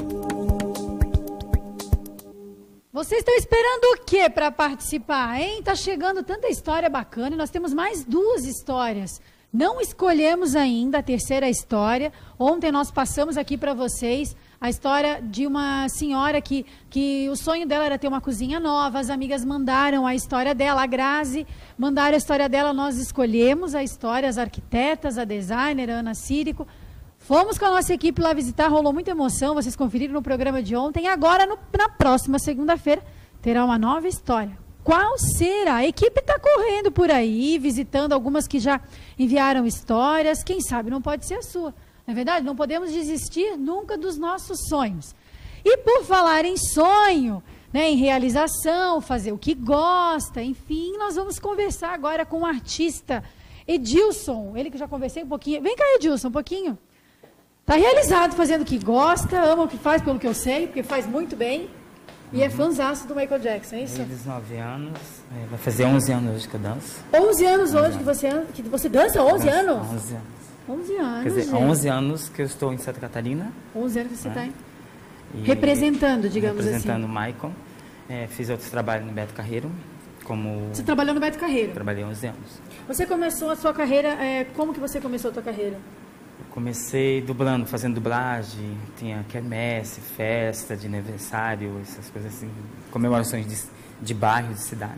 Vocês estão esperando o quê para participar, hein? Tá chegando tanta história bacana e nós temos mais 2 histórias. Não escolhemos ainda a terceira história. Ontem nós passamos aqui para vocês a história de uma senhora que o sonho dela era ter uma cozinha nova. As amigas mandaram a história dela, a Grazi, mandaram a história dela, nós escolhemos a história, as arquitetas, a designer, a Ana Círico. Fomos com a nossa equipe lá visitar, rolou muita emoção, vocês conferiram no programa de ontem. Agora, na próxima segunda-feira, terá uma nova história. Qual será? A equipe está correndo por aí, visitando algumas que já enviaram histórias. Quem sabe não pode ser a sua. Não é verdade? Não podemos desistir nunca dos nossos sonhos. E por falar em sonho, né, em realização, fazer o que gosta, enfim, nós vamos conversar agora com o artista Edilson. Ele que eu já conversei um pouquinho. Vem cá, Edilson, um pouquinho. Está realizado fazendo o que gosta, ama o que faz, pelo que eu sei, porque faz muito bem. E é fãzaço do Michael Jackson, é isso? Desde os 9 anos, vai fazer 11 anos hoje que eu danço. 11 anos hoje que você dança? 11 anos? 11 anos. 11 anos, quer dizer, gente. 11 anos que eu estou em Santa Catarina. 11 anos que você está representando, digamos representando assim. Representando o Michael. Fiz outros trabalhos no Beto Carreiro. Você trabalhou no Beto Carreiro? Trabalhei 11 anos. Você começou a sua carreira, como que você começou a sua carreira? Eu comecei dublando, fazendo dublagem, tinha quermesse, festa de aniversário, essas coisas assim, comemorações de bairro, de cidade.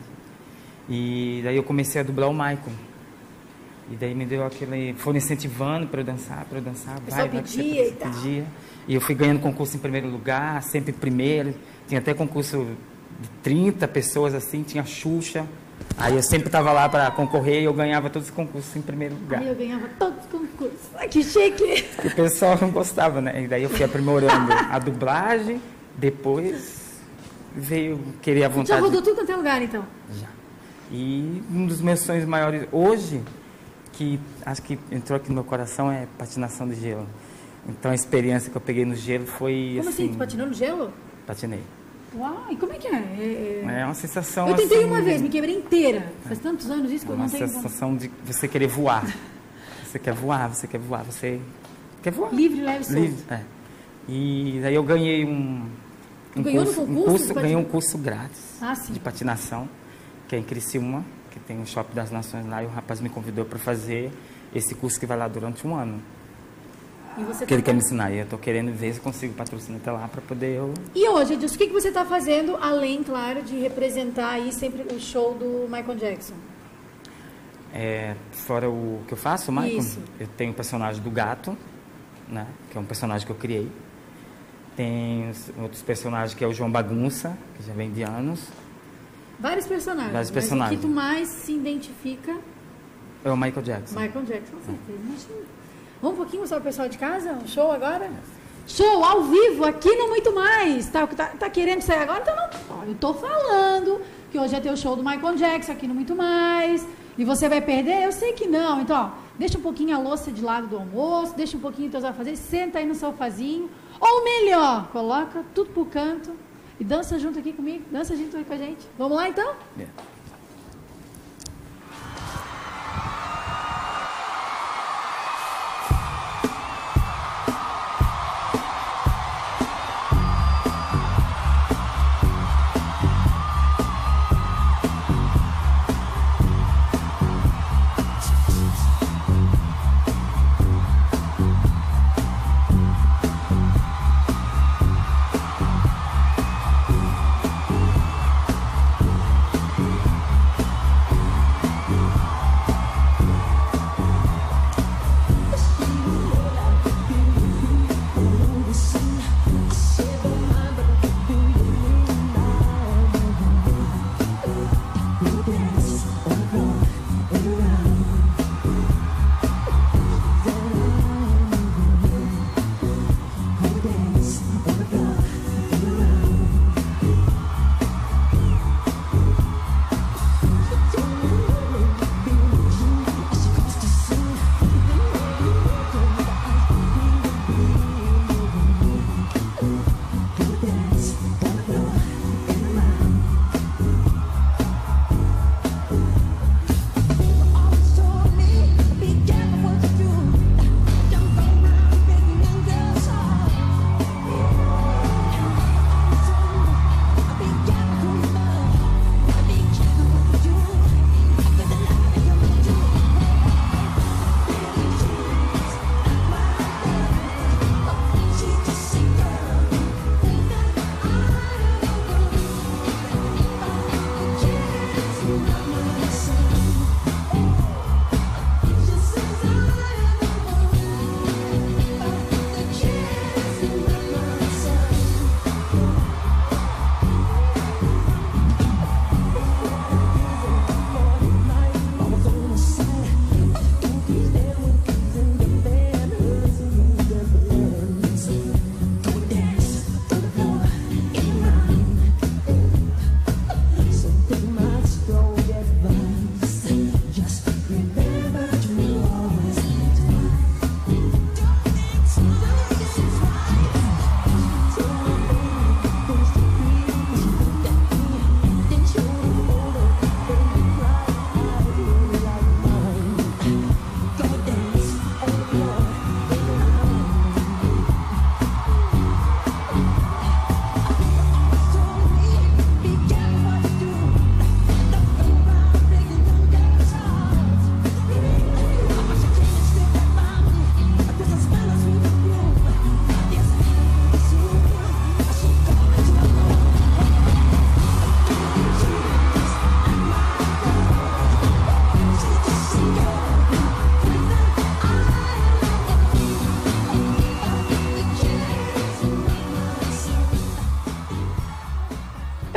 E daí eu comecei a dublar o Michael. E daí me deu aquele... Foram incentivando para eu dançar, vai, pedia e tal. E eu fui ganhando concurso em primeiro lugar, sempre primeiro. Tinha até concurso de 30 pessoas assim, tinha Xuxa. Aí eu sempre estava lá para concorrer e eu ganhava todos os concursos em primeiro lugar. Aí eu ganhava todos os concursos. Ai, que chique! E o pessoal não gostava, né? E daí eu fui aprimorando a dublagem, depois veio querer a vontade... Já rodou tudo até lugar, então? Já. E um dos meus sonhos maiores hoje, que acho que entrou aqui no meu coração, é patinação de gelo. Então a experiência que eu peguei no gelo foi Como assim? Tu patinou no gelo? Patinei. Uau, e como é que é? É uma sensação Eu tentei assim, uma vez, me quebrei inteira. Faz tantos anos isso que eu não tenho... Uma sensação de você querer voar. Você quer voar, você quer voar. Livre, leve, solto. Livre, E daí eu ganhei ganhei um curso grátis de patinação, que é em Criciúma, que tem o Shopping das Nações lá, e o rapaz me convidou para fazer esse curso que vai lá durante um ano. Que ele quer me ensinar, e eu estou querendo ver se consigo patrocinar até lá para poder eu... E hoje, Edilson, o que você está fazendo, além, claro, de representar aí sempre o show do Michael Jackson? Fora o que eu faço, Michael, Isso. Eu tenho o personagem do gato, né, que é um personagem que eu criei. Tem outros personagens, que é o João Bagunça, que já vem de anos. Vários personagens. Vários personagens. Mas o que tu mais se identifica... É o Michael Jackson. Michael Jackson, com certeza, imagina. Vamos um pouquinho mostrar o pessoal de casa? Um show agora? Show ao vivo, aqui no Muito Mais. Tá querendo sair agora? Então não. Eu tô falando que hoje é teu show do Michael Jackson aqui no Muito Mais. E você vai perder? Eu sei que não. Então, ó, deixa um pouquinho a louça de lado do almoço, deixa um pouquinho teus afazeres, senta aí no sofazinho. Ou melhor, coloca tudo pro canto e dança junto aqui comigo. Dança junto aí com a gente. Vamos lá, então?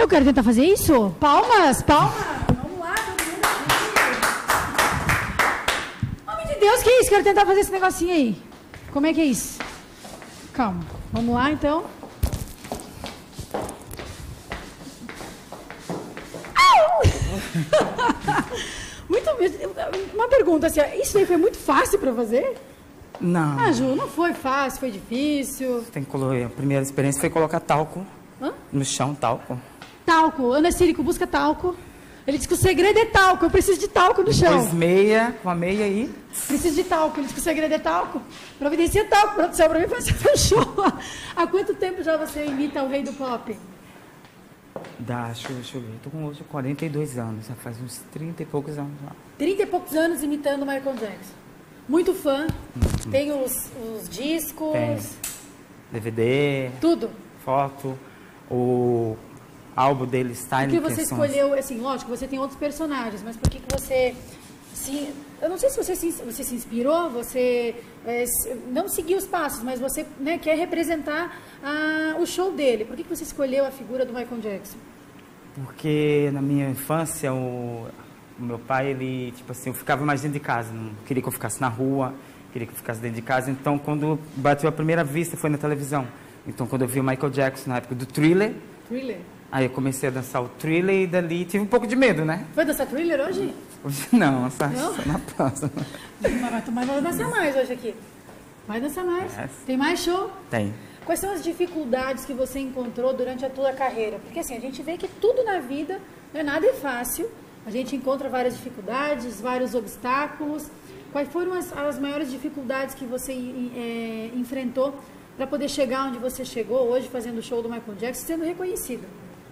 quero tentar fazer isso? Palmas, palmas. Vamos lá, todo mundo aqui. Nome de Deus, que é isso? Quero tentar fazer esse negocinho aí. Como é que é isso? Calma. Vamos lá, então. Muito. Uma pergunta assim, isso aí foi muito fácil para fazer? Não. Ah, Ju, não foi fácil, foi difícil. Tem que colocar, a primeira experiência foi colocar talco no chão, talco. Talco, Ana Círico, busca talco. Ele disse que o segredo é talco, eu preciso de talco no chão. Depois meia, com a meia aí. Preciso de talco, ele disse que o segredo é talco. Providencia talco, produção, pra mim fazer o show. Há quanto tempo já você imita o rei do pop? Deixa eu ver, tô com hoje 42 anos, já faz uns 30 e poucos anos já. 30 e poucos anos imitando o Michael Jackson. Muito fã, tem os discos... Tem DVD... Tudo. Foto, o álbum dele, Style. Por que você escolheu, assim, lógico, você tem outros personagens, mas por que você... Assim, eu não sei se você se inspirou, você não seguiu os passos, mas você quer representar o show dele. Por que você escolheu a figura do Michael Jackson? Porque na minha infância, o meu pai, ele, tipo assim, eu ficava mais dentro de casa, não queria que eu ficasse na rua, queria que eu ficasse dentro de casa. Então, quando bateu a primeira vista, foi na televisão. Então, quando eu vi o Michael Jackson na época do Thriller, aí eu comecei a dançar o Thriller e dali tive um pouco de medo, né? Foi dançar Thriller hoje? Hoje não, só na próxima. Mas vai dançar mais hoje aqui. Vai dançar mais. Tem mais show? Tem. Quais são as dificuldades que você encontrou durante a tua carreira? Porque assim, a gente vê que tudo na vida, nada é fácil. A gente encontra várias dificuldades, vários obstáculos. Quais foram as maiores dificuldades que você enfrentou para poder chegar onde você chegou hoje, fazendo o show do Michael Jackson, sendo reconhecido?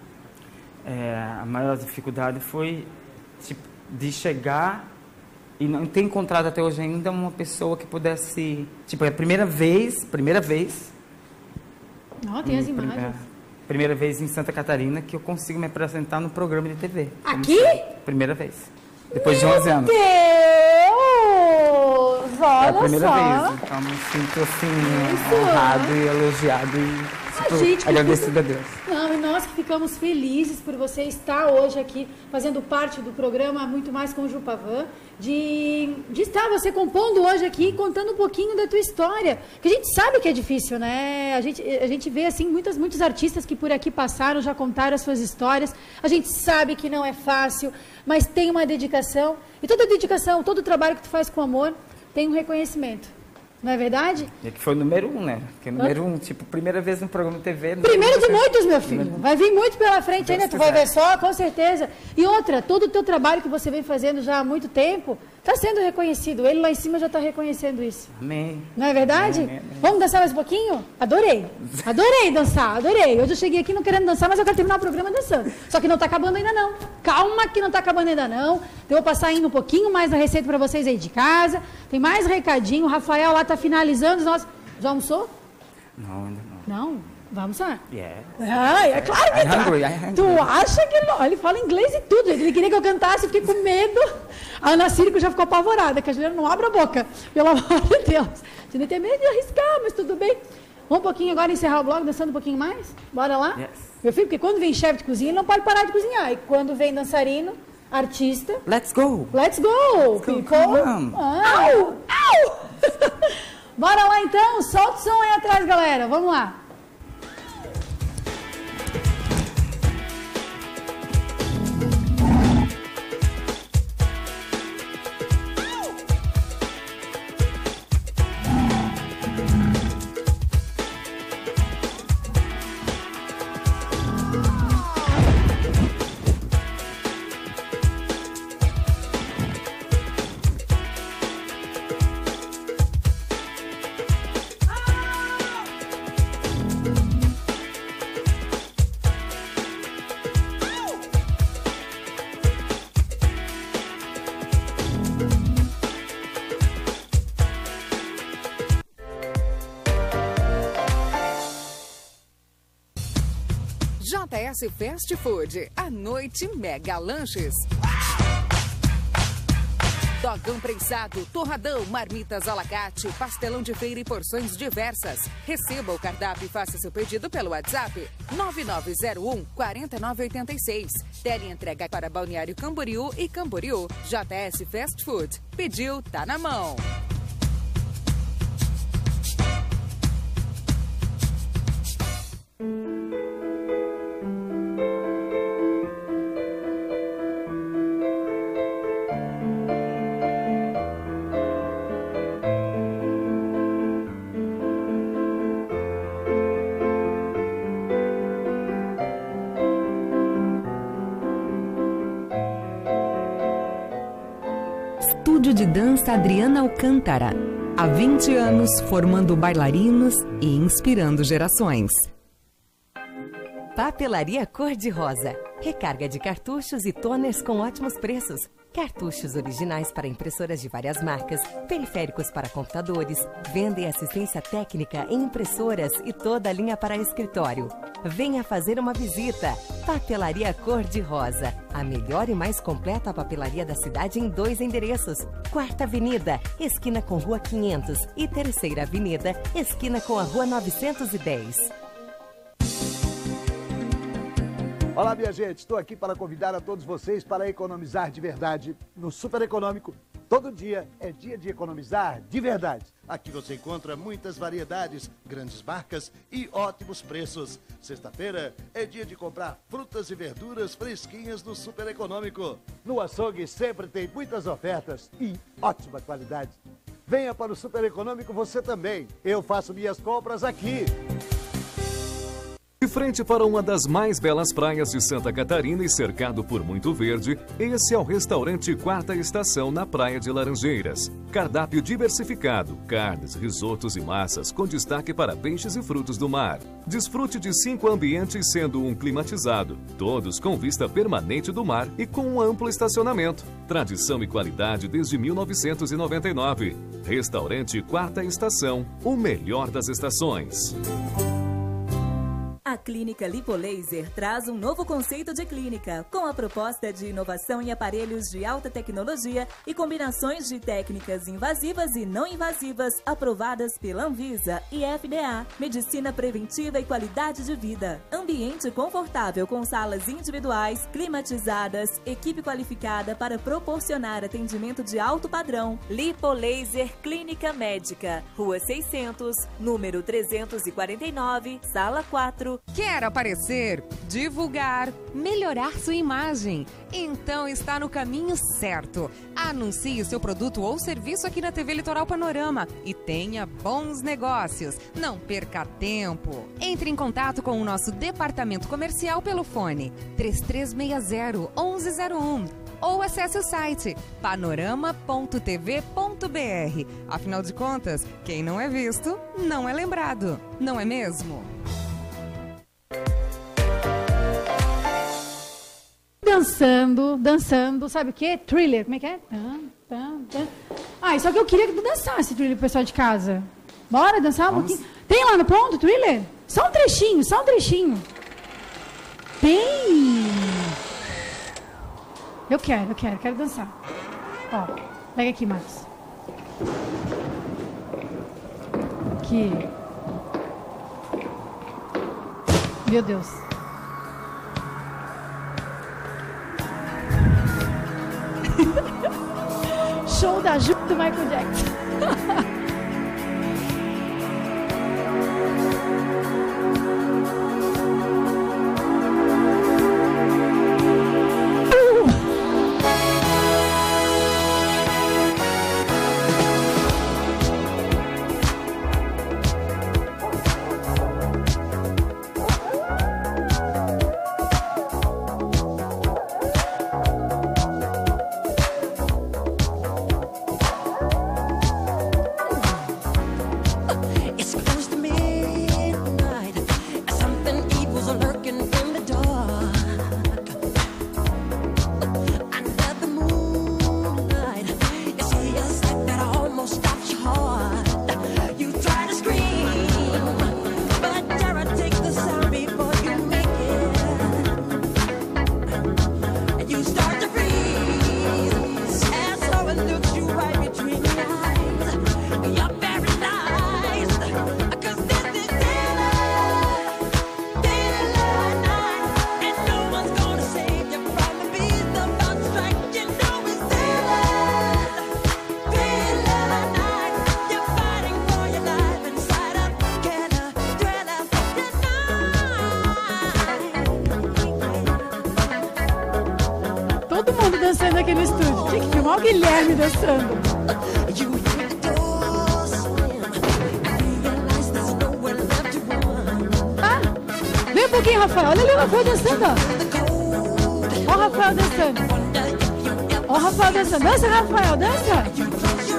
A maior dificuldade foi de chegar e não ter encontrado até hoje ainda uma pessoa que pudesse... Tipo, é a primeira vez... Não, tem as imagens. Primeira vez em Santa Catarina que eu consigo me apresentar no programa de TV. Aqui? Primeira vez. Depois de 11 anos. Deus! Olha é a primeira só. vez. Então me sinto assim, honrado e elogiado e agradecido a Deus. Não, e nós que ficamos felizes por você estar hoje aqui fazendo parte do programa Muito Mais com o Ju Pavan, de estar você compondo hoje aqui, contando um pouquinho da tua história, que a gente sabe que é difícil, né? A gente vê assim muitos artistas que por aqui passaram, já contaram as suas histórias, a gente sabe que não é fácil, mas tem uma dedicação, e toda dedicação, todo trabalho que tu faz com amor, tem um reconhecimento. Não é verdade? É que foi o número 1, né? Porque o número 1, tipo, primeira vez no programa de TV... Primeiro de muitos, meu filho. Vai vir muito pela frente ainda, tu vai ver só, com certeza. E outra, todo o teu trabalho que você vem fazendo já há muito tempo, está sendo reconhecido. Ele lá em cima já está reconhecendo isso. Amém. Não é verdade? Amém. Vamos dançar mais um pouquinho? Adorei. Adorei dançar, adorei. Hoje eu cheguei aqui não querendo dançar, mas eu quero terminar o programa dançando. Só que não está acabando ainda não. Calma que não está acabando ainda não. Eu vou passar ainda um pouquinho mais da receita para vocês aí de casa. Tem mais recadinho. O Rafael lá está finalizando. Já almoçou? Não, ainda não. Não? Vai almoçar? Yeah. É claro que tá. Tu acha que ele... Ele fala inglês e tudo. Ele queria que eu cantasse, fiquei com medo. A Ana Círico já ficou apavorada, que a Juliana não abre a boca. Pelo amor de Deus. Você nem tem medo de arriscar, mas tudo bem. Vamos um pouquinho agora encerrar o blog, dançando um pouquinho mais? Bora lá? Yes. Meu filho, porque quando vem chefe de cozinha, ele não pode parar de cozinhar. E quando vem dançarino, artista... Let's go! Let's go, people! Au! Au! Bora lá então, solta o som aí atrás, galera. Vamos lá. JS Fast Food, a noite Mega Lanches. Dogão prensado, torradão, marmitas à la carte, pastelão de feira e porções diversas. Receba o cardápio e faça seu pedido pelo WhatsApp 9901-4986. Teleentrega para Balneário Camboriú e Camboriú. JS Fast Food. Pediu, tá na mão. Estúdio de Dança Adriana Alcântara. Há 20 anos formando bailarinos e inspirando gerações. Papelaria Cor-de-Rosa. Recarga de cartuchos e toners com ótimos preços. Cartuchos originais para impressoras de várias marcas, periféricos para computadores, venda e assistência técnica em impressoras e toda a linha para escritório. Venha fazer uma visita. Papelaria Cor-de-Rosa. A melhor e mais completa papelaria da cidade em 2 endereços. 4ª Avenida, esquina com Rua 500 e 3ª Avenida, esquina com a Rua 910. Olá, minha gente, estou aqui para convidar a todos vocês para economizar de verdade no Super Econômico. Todo dia é dia de economizar de verdade. Aqui você encontra muitas variedades, grandes marcas e ótimos preços. Sexta-feira é dia de comprar frutas e verduras fresquinhas no Super Econômico. No açougue sempre tem muitas ofertas e ótima qualidade. Venha para o Super Econômico você também. Eu faço minhas compras aqui. De frente para uma das mais belas praias de Santa Catarina e cercado por muito verde, esse é o restaurante Quarta Estação na Praia de Laranjeiras. Cardápio diversificado, carnes, risotos e massas com destaque para peixes e frutos do mar. Desfrute de 5 ambientes sendo um climatizado, todos com vista permanente do mar e com um amplo estacionamento. Tradição e qualidade desde 1999. Restaurante Quarta Estação, o melhor das estações. A Clínica Lipolaser traz um novo conceito de clínica, com a proposta de inovação em aparelhos de alta tecnologia e combinações de técnicas invasivas e não invasivas aprovadas pela Anvisa e FDA, medicina preventiva e qualidade de vida. Ambiente confortável com salas individuais, climatizadas, equipe qualificada para proporcionar atendimento de alto padrão. Lipolaser Clínica Médica, Rua 600, número 349, Sala 4. Quer aparecer, divulgar, melhorar sua imagem? Então está no caminho certo. Anuncie seu produto ou serviço aqui na TV Litoral Panorama e tenha bons negócios. Não perca tempo. Entre em contato com o nosso departamento comercial pelo fone 3360-1101 ou acesse o site panorama.tv.br. Afinal de contas, quem não é visto, não é lembrado. Não é mesmo? Dançando, sabe o que? Thriller, como é que é? Só que eu queria que tu dançasse Thriller pro pessoal de casa. Bora dançar um pouquinho? Tem lá no ponto, Thriller? Só um trechinho. Tem! Eu quero dançar. Ó, pega aqui, Marcos. Aqui. Meu Deus. Show da Ju do Michael Jackson. mundo dançando aqui no estúdio. Tinha que filmar o Guilherme dançando. Vem um pouquinho, Rafael. Olha ali o Rafael dançando, ó. Ó o Rafael dançando. Ó o Rafael dançando. Dança, Rafael, dança.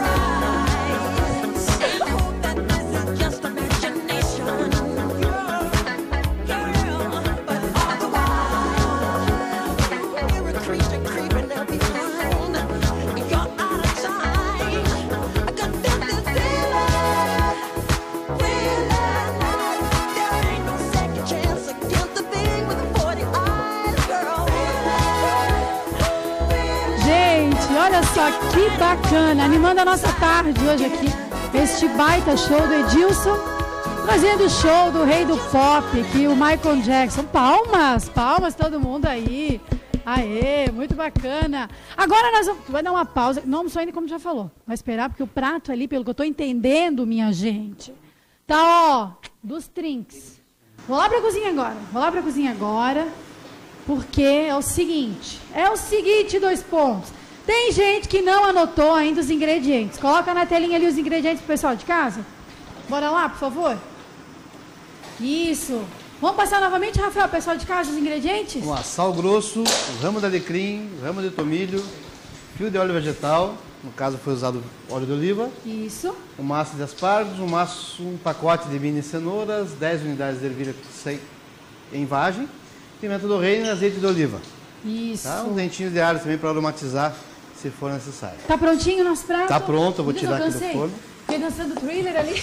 Olha só que bacana, animando a nossa tarde hoje aqui, este baita show do Edilson, trazendo o show do rei do pop aqui, o Michael Jackson. Palmas, palmas todo mundo aí. Aê, muito bacana. Agora nós vamos, vai dar uma pausa, não almoçou ainda como já falou, vai esperar porque o prato ali, pelo que eu tô entendendo, minha gente, tá ó, dos trinks. Vou lá pra cozinha agora, porque é o seguinte, 2 pontos. Tem gente que não anotou ainda os ingredientes. Coloca na telinha ali os ingredientes pro pessoal de casa. Bora lá, por favor. Isso. Vamos passar novamente, Rafael, pessoal de casa, os ingredientes? Vamos lá, sal grosso, ramo de alecrim, ramo de tomilho, fio de óleo vegetal, no caso foi usado óleo de oliva. Isso. Um maço de aspargos, um pacote de mini cenouras, 10 unidades de ervilha em vagem, pimenta do reino e azeite de oliva. Isso. Tá? Um dentinho de alho também para aromatizar, se for necessário. Tá prontinho o nosso prato? Tá pronto, eu vou tirar aqui do forno. Fiquei dançando Thriller ali.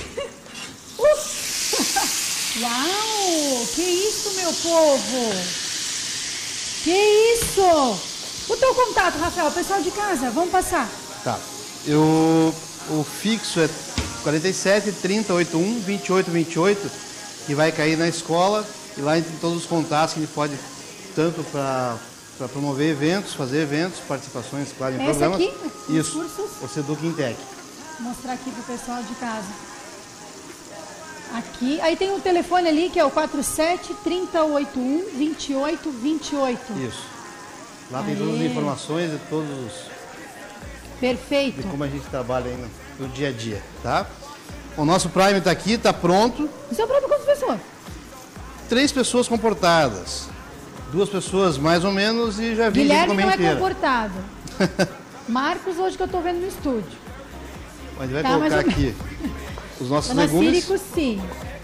Uau! Que isso, meu povo? Que isso? O teu contato, Rafael, pessoal de casa, vamos passar. Tá. O fixo é 47 30 81 28 28, que vai cair na escola, e lá tem todos os contatos que ele pode, tanto para promover eventos, fazer eventos, participações, claro, em programas. Aqui? Isso, cursos? o Seduc Intec. Vou mostrar aqui pro pessoal de casa. Aqui, aí tem um telefone ali que é o 47 3081 28 28. Isso. Lá tem todas as informações e todos os... Perfeito. De como a gente trabalha aí no dia a dia, tá? O nosso Prime tá aqui, tá pronto. O seu prato quantas pessoas? 3 pessoas comportadas. 2 pessoas mais ou menos e já vi Guilherme gente não é inteira. comportado. Marcos, hoje que eu tô vendo no estúdio. A gente vai colocar aqui os nossos Dona legumes. Círico, sim.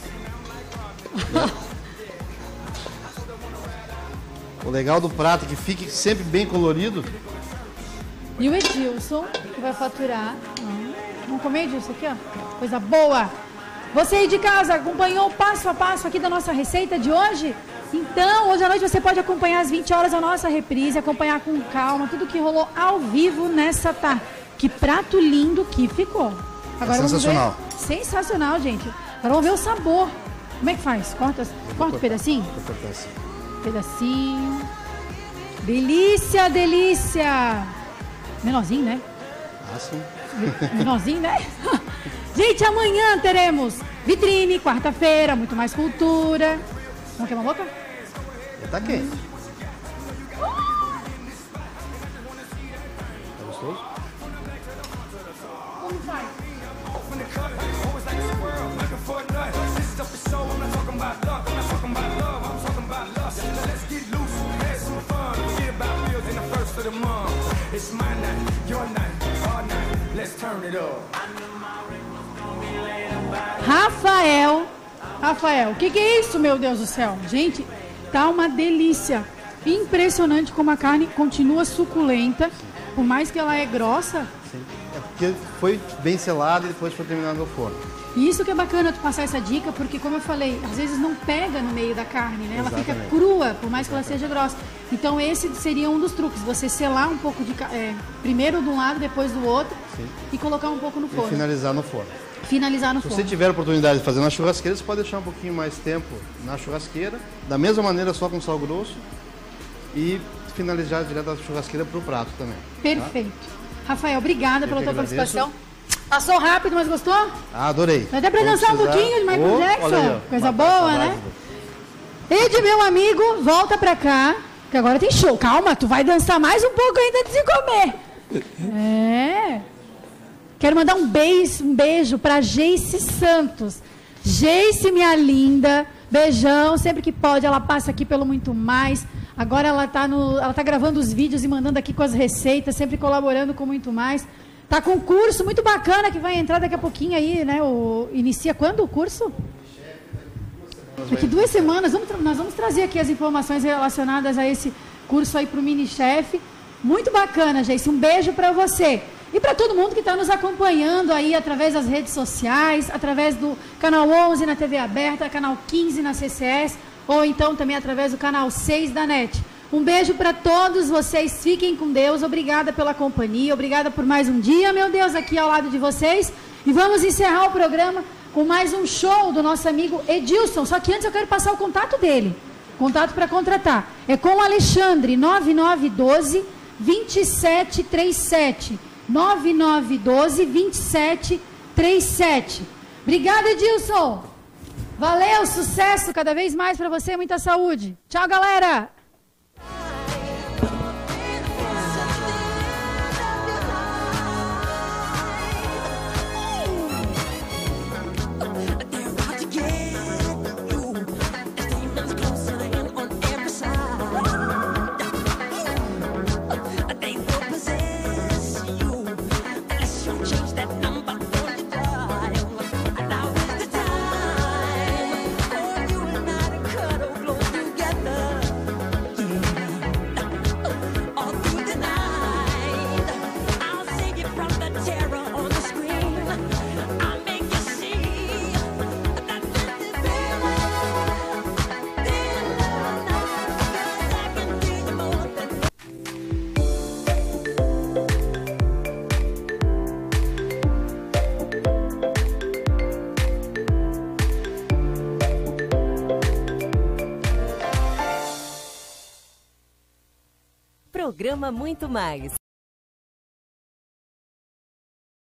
O legal do prato é que fique sempre bem colorido. E o Edilson, que vai faturar. Vamos comer, Edilson, aqui, ó. Coisa boa. Você aí de casa acompanhou o passo a passo aqui da nossa receita de hoje? Então, hoje à noite você pode acompanhar às 20 horas a nossa reprise, acompanhar com calma tudo que rolou ao vivo nessa tarde. Que prato lindo que ficou. Agora sensacional. Vamos ver. Sensacional, gente. Agora vamos ver o sabor. Como é que faz? Corta um pedacinho? Vou cortar assim. Pedacinho. Delícia, delícia. Menorzinho, né? Ah, sim. Menorzinho, né? Gente, amanhã teremos vitrine, quarta-feira, muito mais cultura. Vamos queimar a boca? Tá quente. Tá gostoso? Como faz? Rafael, o que é isso, meu Deus do céu? Gente, tá uma delícia. Impressionante como a carne continua suculenta, por mais que ela é grossa. Sim. É porque foi bem selada e depois foi terminado no forno. E isso que é bacana tu passar essa dica, porque como eu falei, às vezes não pega no meio da carne, né? Ela fica crua, por mais que ela seja grossa. Então esse seria um dos truques, você selar um pouco de primeiro de um lado, depois do outro. Sim. E colocar um pouco no forno. E finalizar no forno. Finalizar no forno. Se você tiver a oportunidade de fazer na churrasqueira, você pode deixar um pouquinho mais tempo na churrasqueira, da mesma maneira só com sal grosso, e finalizar direto da churrasqueira para o prato também. Perfeito. Tá? Rafael, obrigada pela tua participação. Passou rápido, mas gostou? Ah, adorei. Vai até pra dançar um pouquinho de Michael Jackson. Aí, coisa boa, né? Ed, meu amigo, volta pra cá. Porque agora tem show. Calma, tu vai dançar mais um pouco ainda antes de comer. Quero mandar um beijo pra Geice Santos. Geice, minha linda. Beijão. Sempre que pode, ela passa aqui pelo Muito Mais. Agora ela tá gravando os vídeos e mandando aqui com as receitas, sempre colaborando com Muito Mais. Tá com um curso muito bacana que vai entrar daqui a pouquinho aí, né? Inicia quando o curso? Daqui 2 semanas. Nós vamos trazer aqui as informações relacionadas a esse curso aí para o Mini Chef. Muito bacana, Geice. Um beijo para você. E para todo mundo que está nos acompanhando aí através das redes sociais, através do canal 11 na TV aberta, canal 15 na CCS, ou então também através do canal 6 da NET. Um beijo para todos vocês. Fiquem com Deus. Obrigada pela companhia. Obrigada por mais um dia, meu Deus, aqui ao lado de vocês. E vamos encerrar o programa com mais um show do nosso amigo Edilson. Só que antes eu quero passar o contato dele. Contato para contratar. É com o Alexandre, 9912-2737. 9912-2737. Obrigada, Edilson. Valeu, sucesso cada vez mais para você, muita saúde. Tchau, galera. Programa Muito Mais.